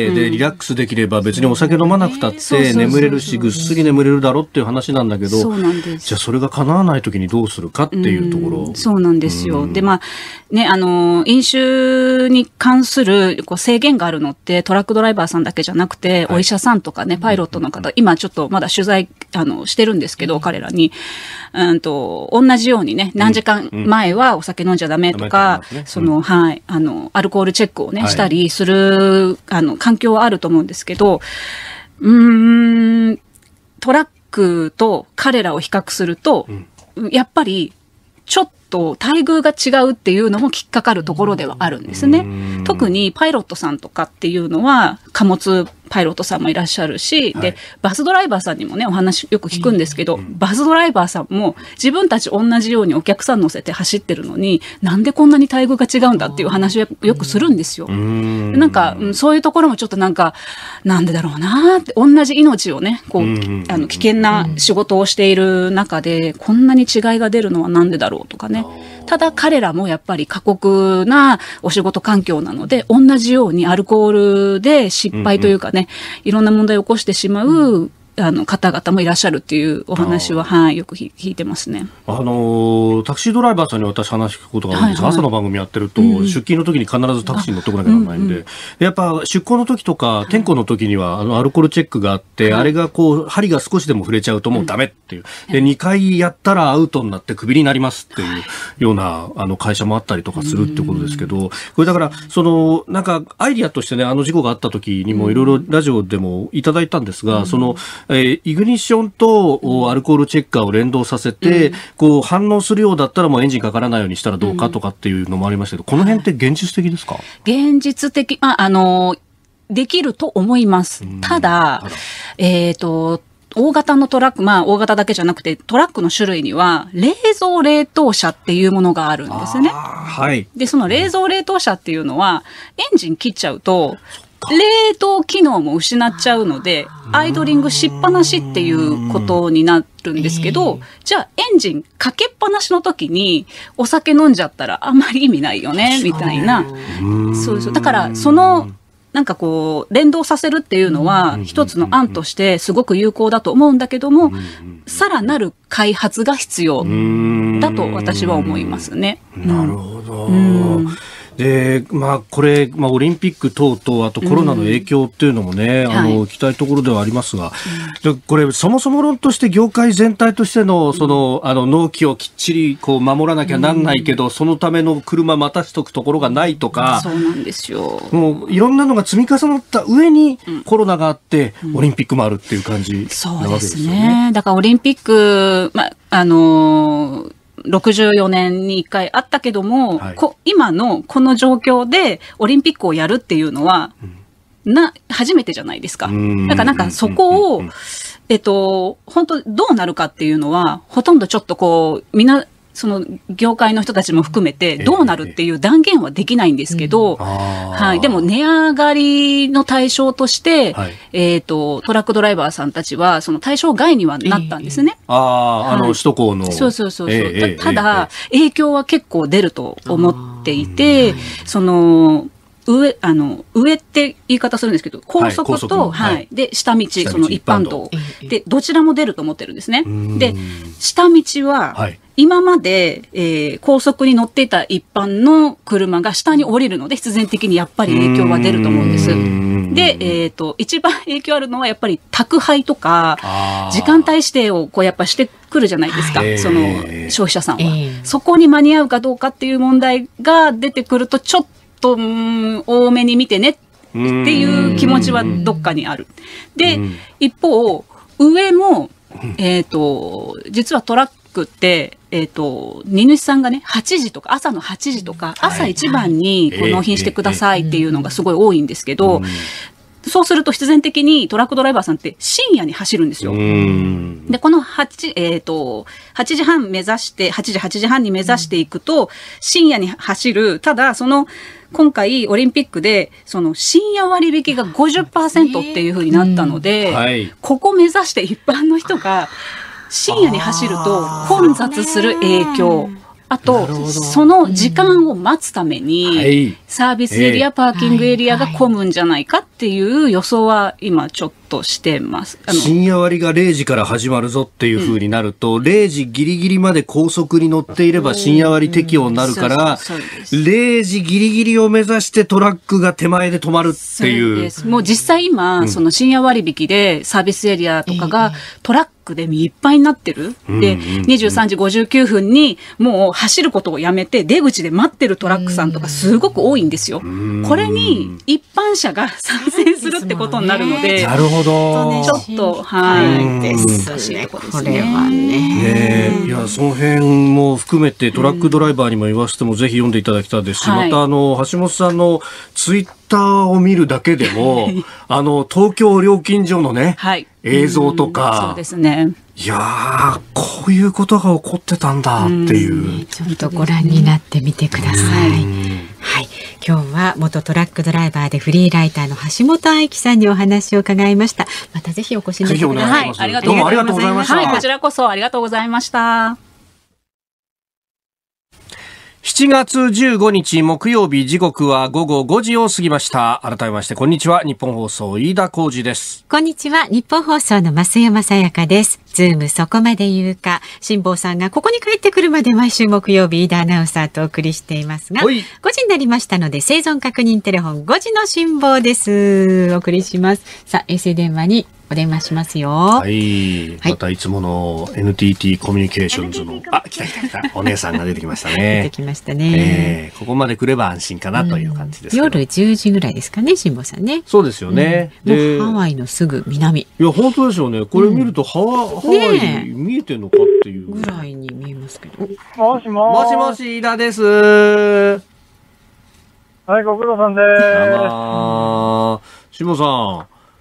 で、リラックスできれば別にお酒飲まなくたって眠れるし、ぐっすり眠れるだろっていう話なんだけど、 そうなんです。 じゃあそれが叶わない時にどうするかっていうところ。 そうなんですよ。で、まあ、ね、飲酒に関する制限があるのって、トラックドライバーさんだけじゃなくて、お医者さんとかね、パイロットの方、今ちょっとまだ取材、してるんですけど、彼らに、同じようにね、何時間前はお酒飲んじゃダメとか、はい、アルコールチェックをね、したりする、環境はあると思うんですけど、トラックと彼らを比較すると、やっぱり、ちょっと待遇が違うっていうのも引っかかるところではあるんですね。特にパイロットさんとかっていうのは貨物パイロットさんもいらっしゃるし、でバスドライバーさんにもねお話よく聞くんですけど、バスドライバーさんも自分たち同じようにお客さん乗せて走ってるのになんでこんなに待遇が違うんだっていう話をよくするんですよ。なんかそういうところもちょっとなんでだろうなって同じ命をねこう危険な仕事をしている中でこんなに違いが出るのはなんでだろうとかね。ただ彼らもやっぱり過酷なお仕事環境なので同じようにアルコールで失敗というかね、いろんな問題を起こしてしまう方々もいらっしゃるっていうお話は、はい、よく聞いてますね。タクシードライバーさんに私話聞くことが多いんですが、朝の番組やってると、出勤の時に必ずタクシーに乗ってこなきゃならないんで、やっぱ出航の時とか天候の時にはアルコールチェックがあって、あれがこう針が少しでも触れちゃうともうダメっていう、で2回やったらアウトになってクビになりますっていうような会社もあったりとかするってことですけど、これだからなんかアイディアとしてね、事故があった時にもいろいろラジオでもいただいたんですが、イグニッションとアルコールチェッカーを連動させて、こう反応するようだったらもうエンジンかからないようにしたらどうかとかっていうのもありましたけど、この辺って現実的ですか？ 現実的、できると思います。ただ、 大型のトラック、まあ大型だけじゃなくてトラックの種類には冷蔵冷凍車っていうものがあるんですね。 はい。 で、その冷蔵冷凍車っていうのはエンジン切っちゃうと冷凍機能も失っちゃうのでアイドリングしっぱなしっていうことになるんですけど、じゃあエンジンかけっぱなしの時にお酒飲んじゃったらあんまり意味ないよねみたいな。そうそう。だからそのなんかこう連動させるっていうのは一つの案としてすごく有効だと思うんだけども、さらなる開発が必要だと私は思いますね。 なるほど。で、まあ、これ、まあ、オリンピック等々、あとコロナの影響っていうのもね、聞きたいところではありますが、でこれ、そもそも論として業界全体としての、納期をきっちりこう守らなきゃなんないけど、そのための車待たしとくところがないとか、 そうなんですよ。 もう、いろんなのが積み重なった上に、コロナがあって、オリンピックもあるっていう感じなわけですよね。 そうですね。だからオリンピック、まあ、64年に1回あったけども、今のこの状況でオリンピックをやるっていうのは、初めてじゃないですか。だからなんかそこを、本当どうなるかっていうのは、ほとんどちょっとこう、みんな、その業界の人たちも含めてどうなるっていう断言はできないんですけど、はい、でも値上がりの対象として、トラックドライバーさんたちはその対象外にはなったんですね。 首都高の。 そう。ただ、影響は結構出ると思っていて、その、上って言い方するんですけど、高速と、で、下道、その一般道。で、どちらも出ると思ってるんですね。で、下道は、今まで、高速に乗っていた一般の車が下に降りるので、必然的にやっぱり影響は出ると思うんです。で、一番影響あるのはやっぱり宅配とか、時間帯指定をこうやっぱしてくるじゃないですか、その消費者さんは。そこに間に合うかどうかっていう問題が出てくると、ちょっと、多めに見てねっていう気持ちはどっかにある。で、一方、上も、実はトラックって、荷主さんがね、8時とか、朝の8時とか、朝一番に納品してくださいっていうのがすごい多いんですけど、そうすると必然的にトラックドライバーさんって深夜に走るんですよ。で、この8時半目指して、8時半に目指していくと、深夜に走る、ただ、今回オリンピックで、深夜割引が 50% っていう風になったので、ここ目指して一般の人が深夜に走ると混雑する影響。あと、その時間を待つために、サービスエリア、パーキングエリアが混むんじゃないかっていう予想は今ちょっとしてます。 深夜割が0時から始まるぞっていう風になると、0時ギリギリまで高速に乗っていれば深夜割適用になるから、0時ギリギリを目指してトラックが手前で止まるっていう。 もう実際今、その深夜割引でサービスエリアとかがトラックでいっぱいになってる。で、23時59分にもう走ることをやめて出口で待ってるトラックさんとかすごく多いんですよ。これに一般車が参戦するってことになるので、 なるほど。 ちょっと、難しいところですね。これはね。 いや、その辺も含めてトラックドライバーにも言わせてもぜひ読んでいただきたいですし、また橋本さんのツイッターを見るだけでも、東京料金所のね、映像とか、 そうですね。 いやー、こういうことが起こってたんだっていう。 ちょっとご覧になってみてください。はい。今日は元トラックドライバーでフリーライターの橋本愛希さんにお話を伺いました。またぜひお越しになってください。 ありがとうございました。こちらこそありがとうございました。 7月15日木曜日、時刻は午後5時を過ぎました。改めましてこんにちは、日本放送飯田浩司です。 こんにちは、日本放送の増山さやかです。ズームそこまで言うか、辛坊さんがここに帰ってくるまで毎週木曜日飯田アナウンサーとお送りしていますが、5時になりましたので生存確認テレフォン5時の辛坊です。お送りします。さあ、衛星電話にお電話しますよ。 はい。またいつもの NTT コミュニケーションズの、来た。お姉さんが出てきましたね。 出てきましたね。 ここまで来れば安心かなという感じですけど。 夜10時ぐらいですかね、辛坊さんね。 そうですよね。 もうハワイのすぐ南。 いや、本当ですよね。これ見るとハワイ見えてるのかっていう。 ぐらいに見えますけど。 もしもし、飯田です。 はい、ご苦労さんです。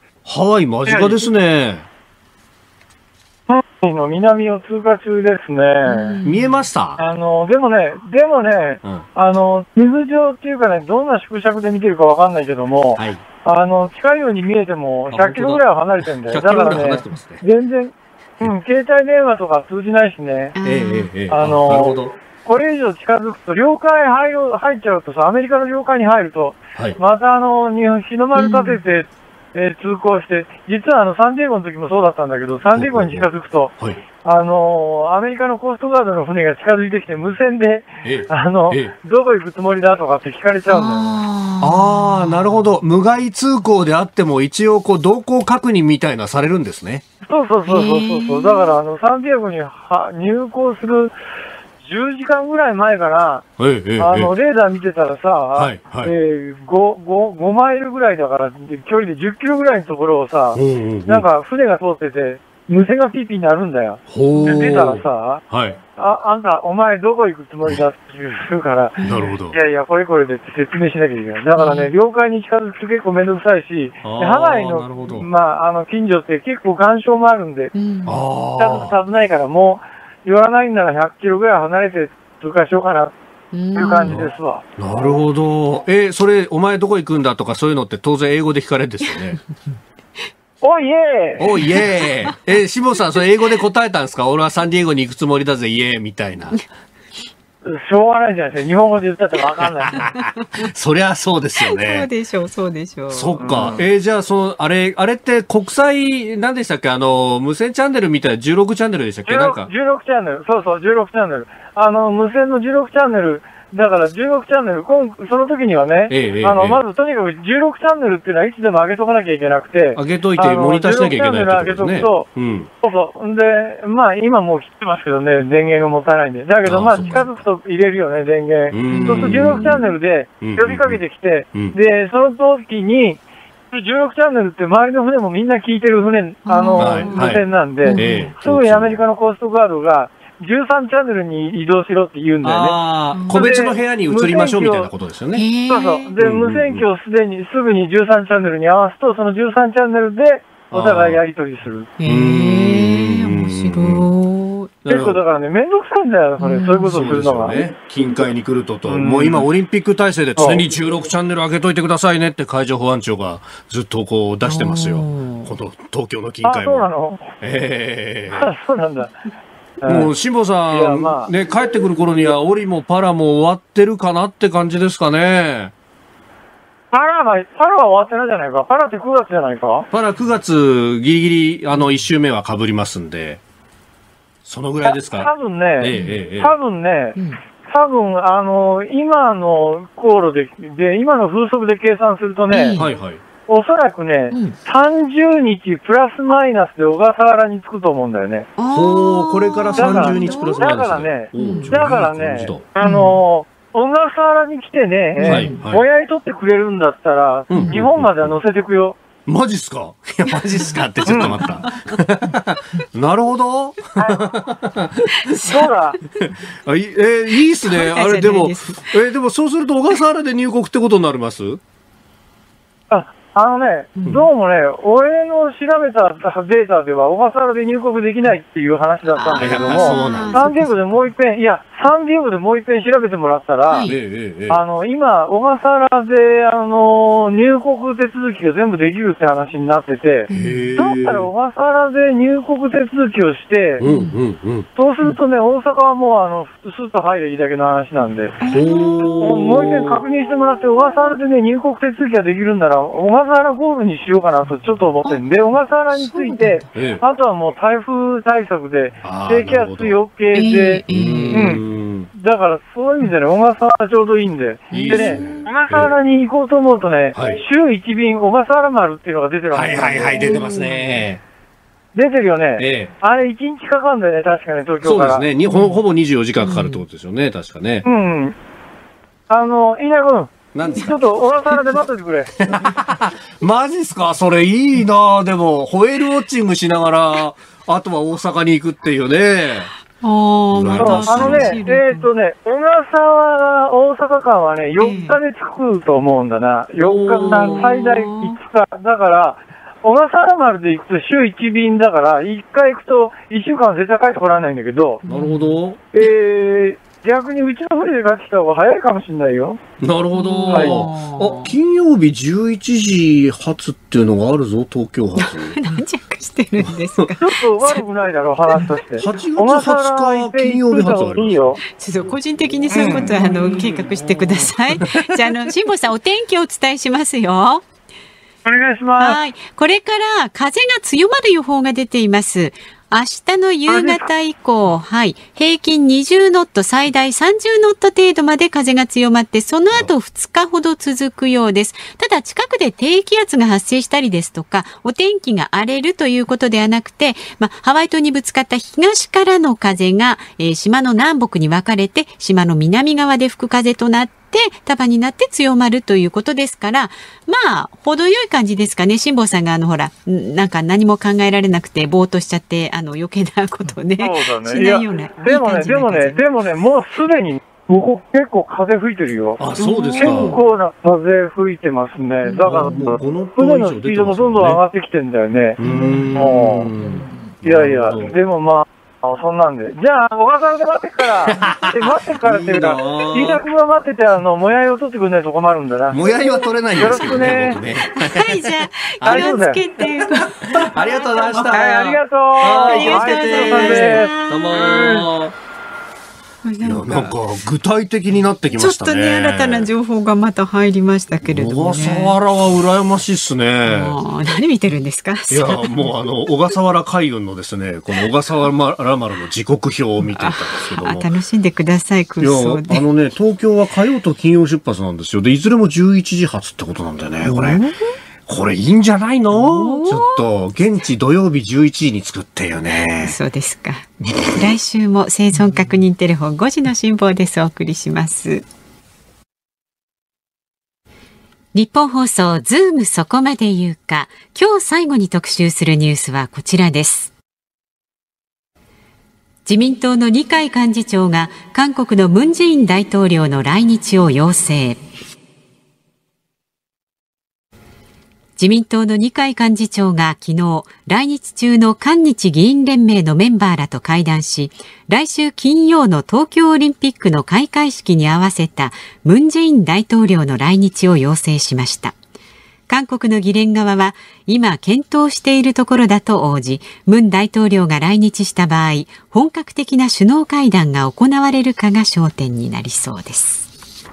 辛坊さん。ハワイ間近ですね。 の南を通過中ですね。 見えました？ でもね、地図上っていうかね、どんな縮尺で見てるかわかんないけども、 はい、 近いように見えても100キロぐらいは離れてるんだよ。だからね、全然、携帯電話とか通じないしね。 なるほど。 これ以上近づくと、領海入っちゃうとさ、アメリカの領海に入ると、はい、また日の丸立てて、通行して、実はサンディエゴの時もそうだったんだけど、サンディエゴに近づくと、はい、アメリカのコーストガードの船が近づいてきて、無線で、どこ行くつもりだとかって聞かれちゃうんだよね。 ああ、なるほど。無害通行であっても、一応、動向確認みたいなされるんですね。 そう。だから、サンディエゴに入港する、10時間ぐらい前から、レーダー見てたらさ、5マイルぐらいだから、距離で10キロぐらいのところをさ、なんか船が通ってて、無線がピーピーになるんだよ。で、出たらさ、あんた、お前どこ行くつもりだって言うから、 なるほど。 いや、これでって説明しなきゃいけない。だからね、領海に近づくと結構めんどくさいし、ハワイの、近所って結構岩礁もあるんで、近づく危ないからもう、寄らないんなら100キロぐらい離れて通過しようかなっていう感じですわ。 なるほど。それ、お前どこ行くんだとかそういうのって当然英語で聞かれるんですよね。 おいえーおいえー志保さん、それ英語で答えたんですか？俺はサンディエゴに行くつもりだぜ、イエーみたいな。 しょうがないじゃないですか。日本語で言ったってわかんない。 そりゃそうですよね。 そうでしょう。 そっか。じゃあ、あれって国際、何でしたっけ？無線チャンネルみたいな16チャンネルでしたっけ？なんか。 16チャンネル。そう、16チャンネル。無線の16チャンネル。だから16チャンネル、その時にはね、まずとにかく16チャンネルっていうのはいつでも上げとかなきゃいけなくて。 上げといてモニターしなきゃいけないってことですね。16チャンネル上げとくと、で、今もう切ってますけどね、電源が持たないんで。だけど近づくと入れるよね、電源。そうすると16チャンネルで呼びかけてきて、で、その時に、16チャンネルって周りの船もみんな聞いてる船、無線なんで、すぐにアメリカのコーストガードが、13チャンネルに移動しろって言うんだよね。 個別の部屋に移りましょうみたいなことですよね。 そう。で、無線機をすぐに13チャンネルに合わすと、その13チャンネルでお互いやり取りする。 面白い。 結構だからね、めんどくさいんだよ、そういうことするのが。 近海に来ると、もう今オリンピック体制で常に16チャンネル上げといてくださいねって海上保安庁がずっと出してますよ。この東京の近海も。 そうなの？そうなんだ。 もう辛坊さん、ね、帰ってくる頃にはオリもパラも終わってるかなって感じですかね。 パラは終わってないじゃないか。パラって9月じゃないか。 パラ9月ギリギリ1週目は被りますんで、そのぐらいですか。 多分今の航路で今の風速で計算するとね、おそらくね、30日プラスマイナスで小笠原に着くと思うんだよね。 これから30日プラスマイナス。 だからね、小笠原に来てね、親に取ってくれるんだったら、日本までは乗せてくよ。 マジっすか？いや、マジっすかってちょっと待った。なるほど。 そうだ。 いいっすね。あれ、でもそうすると小笠原で入国ってことになります？ どうもね、俺の調べたデータでは小笠原で入国できないっていう話だったんだけども、サンディエゴでもう一遍調べてもらったら、今、小笠原で、入国手続きが全部できるって話になってて、だったら小笠原で入国手続きをして、そうするとね、大阪はもう、スッと入ればいいだけの話なんで、もう一遍確認してもらって、小笠原でね、入国手続きができるんなら、小笠原ゴールにしようかなとちょっと思ってるんで、小笠原について、あとはもう台風対策で、低気圧余計で、だからそういう意味でね、小笠原ちょうどいいんで。でね、小笠原に行こうと思うとね、週1便小笠原丸っていうのが出てるわけです。 出てますね。 出てるよね。あれ1日かかるんだよね、確かに東京から。 そうですね。ほぼ24時間かかるってことですよね、確かね。 稲君。ちょっと小笠原で待っといてくれ。 マジっすか？それいいな。でも、ホエールウォッチングしながら、あとは大阪に行くっていうね。 小笠原、大阪間はね、4日で着くと思うんだな。4日間、最大5日。だから、 小笠原丸で行くと週1便だから、1回行くと1週間絶対帰ってこられないんだけど、 なるほど。 逆にうちの船で帰ってきた方が早いかもしれないよ。 なるほど。 はいあ、金曜日11時発っていうのがあるぞ、東京発。 何着してるんですか。 ちょっと悪くないだろう、話として。 8月20日金曜日発あります。 いいよ。 ちょっと個人的にそういうことは、計画してください。じゃあ、辛坊さん、お天気をお伝えしますよ。 お願いします。 はい。これから風が強まる予報が出ています。明日の夕方以降、はい、平均20ノット、最大30ノット程度まで風が強まって、その後2日ほど続くようです。ただ、近くで低気圧が発生したりですとか、お天気が荒れるということではなくて、ハワイ島にぶつかった東からの風が、島の南北に分かれて、島の南側で吹く風となって、束になって強まるということですから、程よい感じですかね。辛坊さんがほら、なんか何も考えられなくてぼーっとしちゃって、余計なことをね、 そうだね。 しないような。 でもね、もうすでに、ここ結構風吹いてるよ。 あ、そうです結か。 構な風吹いてますね。だから、船のスピードもどんどん上がってきてんだよね。いやいや、でもそんなんで。じゃあ、小笠原で待ってからっていうか、飯田君が待ってて、もやいを取ってくんないと困るんだな。 もやいは取れないんですけどね。 よろしくね。 はい、じゃあ、気をつけて。 ありがとうございました。 はい、ありがとう。 ありがとうございました。 どうも。いや、なんか具体的になってきましたね。 ちょっとね、新たな情報がまた入りましたけれども、ね。 小笠原は羨ましいっすね。 何見てるんですか。 いや、もう小笠原海運のですね、この小笠原丸の時刻表を見ていたんですけども。 楽しんでください、空想で。 いや、東京は火曜と金曜出発なんですよ。で、いずれも11時発ってことなんだよね、これいいんじゃないの？ちょっと現地土曜日11時に作ってよね。 そうですか。来週も生存確認テレフォン5時の辛坊です。お送りします。日本放送ズームそこまで言うか。今日最後に特集するニュースはこちらです。自民党の二階幹事長が韓国のムン・ジェイン大統領の来日を要請。自民党の二階幹事長が昨日、来日中の韓日議員連盟のメンバーらと会談し、来週金曜の東京オリンピックの開会式に合わせたムン・ジェイン大統領の来日を要請しました。韓国の議連側は、今検討しているところだと応じ、ムン大統領が来日した場合、本格的な首脳会談が行われるかが焦点になりそうです。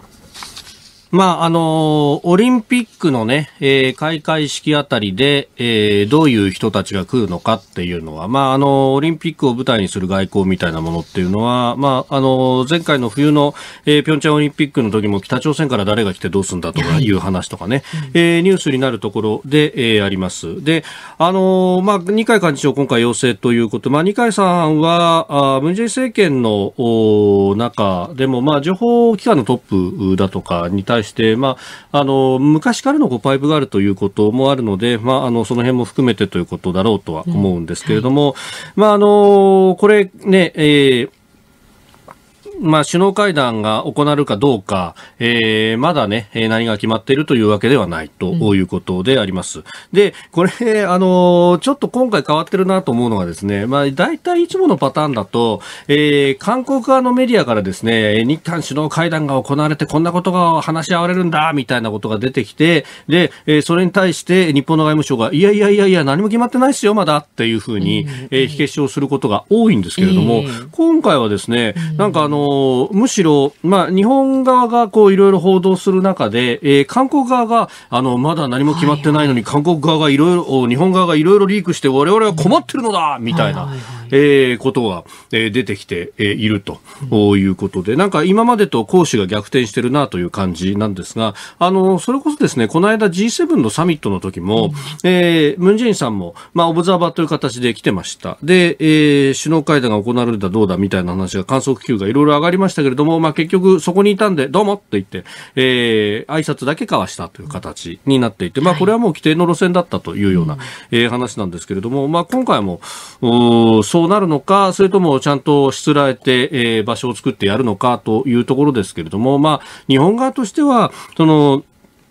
オリンピックのね、開会式あたりで、どういう人たちが来るのかっていうのは、オリンピックを舞台にする外交みたいなものっていうのは、前回の冬の、ピョンチャンオリンピックの時も北朝鮮から誰が来てどうするんだとかいう話とかね、ニュースになるところで、あります。で、二階幹事長今回要請ということ、二階さんは、ムンジェイン政権の中でも、情報機関のトップだとかに対して、昔からのパイプがあるということもあるので、その辺も含めてということだろうとは思うんですけれども、これね、首脳会談が行われるかどうか、まだね、何が決まっているというわけではないということであります。で、これ、ちょっと今回変わってるなと思うのがですね、大体いつものパターンだと、韓国側のメディアからですね、日韓首脳会談が行われてこんなことが話し合われるんだ、みたいなことが出てきて、で、それに対して日本の外務省が、いや、何も決まってないですよ、まだっていうふうに、否決をすることが多いんですけれども、今回はですね、なんかむしろ、日本側がいろいろ報道する中で、韓国側がまだ何も決まってないのに、韓国側がいろいろ、日本側がいろいろリークして我々は困ってるのだみたいな、ことが、出てきているということで、なんか今までと攻守が逆転してるなという感じなんですが、それこそですね、この間 G7 のサミットの時も、ムン・ジェインさんも、オブザーバーという形で来てました。で、首脳会談が行われるだどうだみたいな話が観測気球がいろいろ上がりましたけれども、結局そこにいたんでどうもって言って、挨拶だけ交わしたという形になっていて、これはもう規定の路線だったというような、話なんですけれども、今回もそうなるのか、それともちゃんとしつらえて、場所を作ってやるのかというところですけれども、日本側としてはその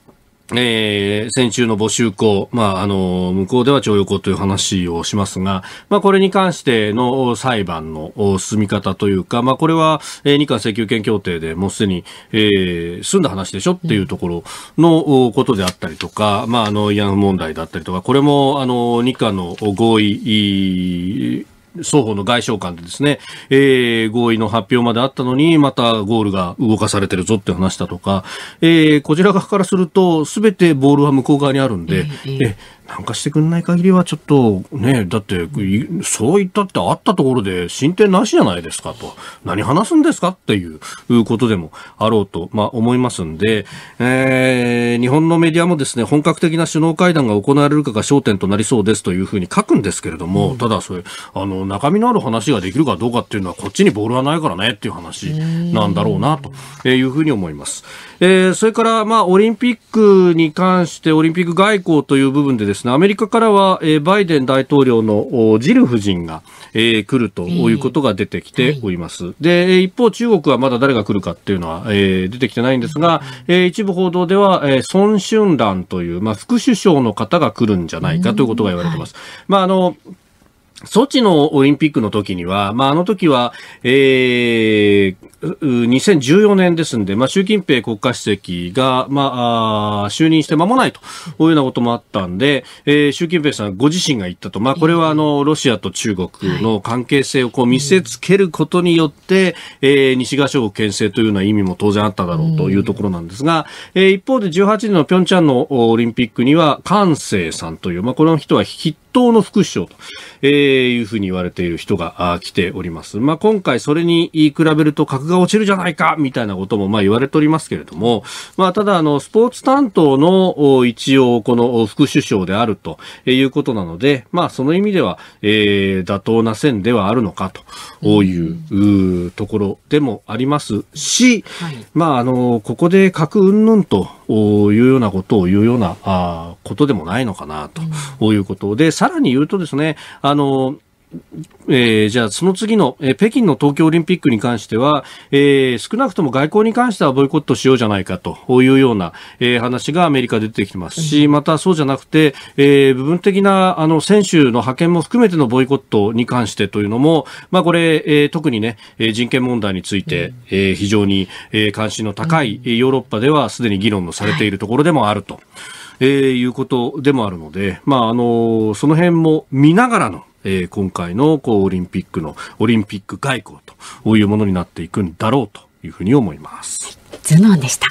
先週の募集項、向こうでは徴用工という話をしますが、これに関しての裁判の進み方というか、これは、日韓請求権協定でもうすでに、済んだ話でしょっていうところのことであったりとか、慰安婦問題だったりとか、これも、日韓の合意、双方の外相間でですね、合意の発表まであったのにまたゴールが動かされてるぞって話だとか、こちら側からすると全てボールは向こう側にあるんで、なんかしてくんない限りはちょっとね、だってそういったってあったところで進展なしじゃないですかと、何話すんですかっていうことでもあろうと、思いますんで、日本のメディアもですね、本格的な首脳会談が行われるかが焦点となりそうですというふうに書くんですけれども、ただそれ中身のある話ができるかどうかっていうのはこっちにボールはないからねっていう話なんだろうなというふうに思います。それからオリンピックに関してオリンピック外交という部分でですね、アメリカからはバイデン大統領のジル夫人が来るということが出てきております。で、一方中国はまだ誰が来るかっていうのは出てきてないんですが、一部報道では孫春蘭という副首相の方が来るんじゃないかということが言われています。ソチのオリンピックの時には、あの時は、2014年ですんで、習近平国家主席が、就任して間もないというようなこともあったんで、習近平さんご自身が言ったと、これはロシアと中国の関係性を見せつけることによって、西側諸国牽制というような意味も当然あっただろうというところなんですが、一方で18年の平昌のオリンピックには、韓正さんという、この人は筆頭の副首相というふうに言われている人が来ております。今回それに比べると格が落ちるじゃないかみたいなことも言われておりますけれども、ただスポーツ担当の一応この副首相であるということなので、その意味では、妥当な線ではあるのかというところでもありますし、ここで核云々というようなことを言うようなことでもないのかなということで、さらに言うとですね、じゃあその次の、北京の東京オリンピックに関しては、少なくとも外交に関してはボイコットしようじゃないかというような、話がアメリカで出てきてますし、またそうじゃなくて、部分的な選手の派遣も含めてのボイコットに関してというのも、これ、特にね、人権問題について、非常に、関心の高いヨーロッパではすでに議論のされているところでもあると。いうことでもあるので、その辺も見ながらの、今回のオリンピック外交というものになっていくんだろうというふうに思います。 頭脳でした。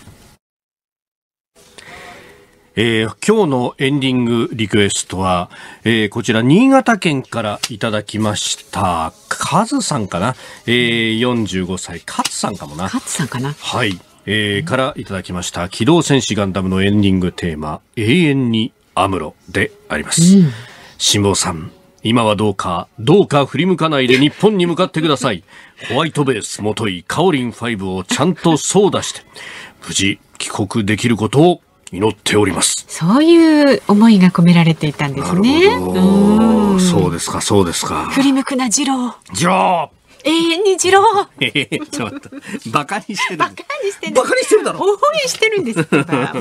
今日のエンディングリクエストは、こちら新潟県からいただきましたカズさんかな、45歳カズさんかもな、 カズさんかな、 はい、からいただきました機動戦士ガンダムのエンディングテーマ永遠にアムロであります。辛坊さん、今はどうか振り向かないで日本に向かってください。ホワイトベースもといカオリン5をちゃんと操舵して無事帰国できることを祈っております。 そういう思いが込められていたんですね。 そうですかそうですか。 振り向くな次郎、永遠に次郎ちょっとバカにしてる。 バカにしてるだろ。応援してるんです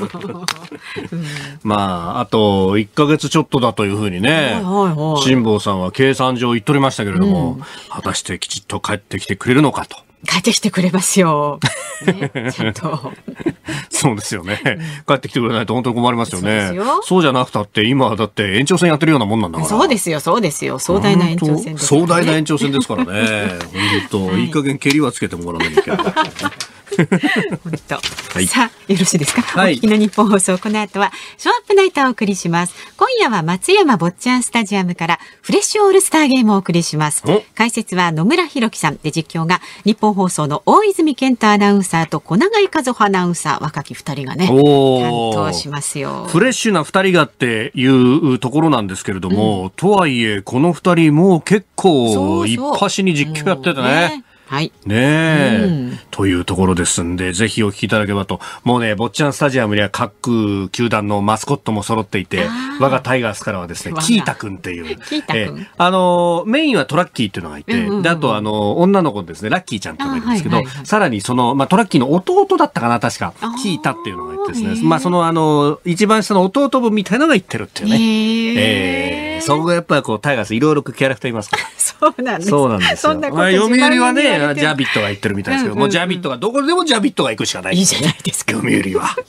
あと1ヶ月ちょっとだというふうにね、辛坊さんは計算上言っとりましたけれども、果たしてきちっと帰ってきてくれるのかと。 帰ってきてくれますよ、ちゃんとそうですよね、帰ってきてくれないと本当に困りますよね。そうじゃなくたって今だって延長戦やってるようなもんなんだから。 そうですよ壮大な延長戦ですからね。 壮大な延長戦ですからね本当、いい加減蹴りはつけてもらわないといけない本当、はい、さあよろしいですか、お聞きの日本放送、この後はショーアップナイトをお送りします。今夜は松山坊ちゃんスタジアムからフレッシュオールスターゲームをお送りします。解説は野村弘樹さんで、実況が日本放送の大泉健太アナウンサーと小永井和穂アナウンサー、若き2人がね担当しますよ。 フレッシュな2人がっていうところなんですけれども、とはいえこの2人もう結構一発に実況やっててね。 はいねえ、というところですんで、ぜひお聞きいただければと。もうね、坊ちゃんスタジアムには各球団のマスコットも揃っていて、我がタイガースからはですね、キータ君っていう。 キータ君、 メインはトラッキーっていうのがいて、であと女の子ですね、ラッキーちゃんっていうのがいるんですけど、さらにその、トラッキーの弟だったかな、確か。キータっていうのがいてですね、その一番下の弟分みたいなのが言ってるっていうね。そこがやっぱりこう、タイガースいろいろキャラクターいますから。 そうなんです。 そうなんですよ。読売はね、ジャビットが言ってるみたいですけど、もうジャビットがどこでもジャビットが行くしかない。 いいじゃないですか。 読売は。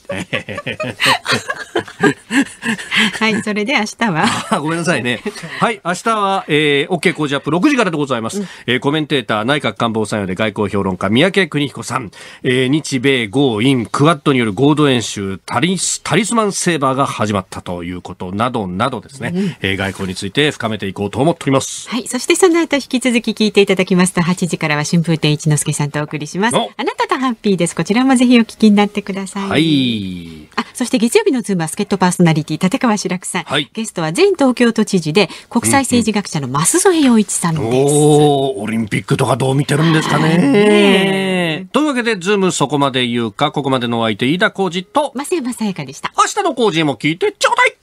はい、それで明日はごめんなさいね。はい、明日は、OK 工事アップ6時からでございます。コメンテーター、内閣官房参与で外交評論家、三宅邦彦さん、日米豪印クワッドによる合同演習、タリスマンセーバーが始まったということなどなどですね、外交について深めていこうと思っております。 はい、そしてその後引き続き聞いていただきますと、8時からは春風亭一之輔さんとお送りします。あなたとハッピーです。こちらもぜひお聞きになってください。 はい。 そして月曜日のズームは助っ人パーソナリティ立川志らくさん、 はい、 ゲストは前東京都知事で国際政治学者の増添洋一さんです。 オリンピックとかどう見てるんですかね。というわけでズームそこまで言うか、ここまでのお相手飯田浩司と増山さやかでした。 明日の浩司も聞いてちょうだい。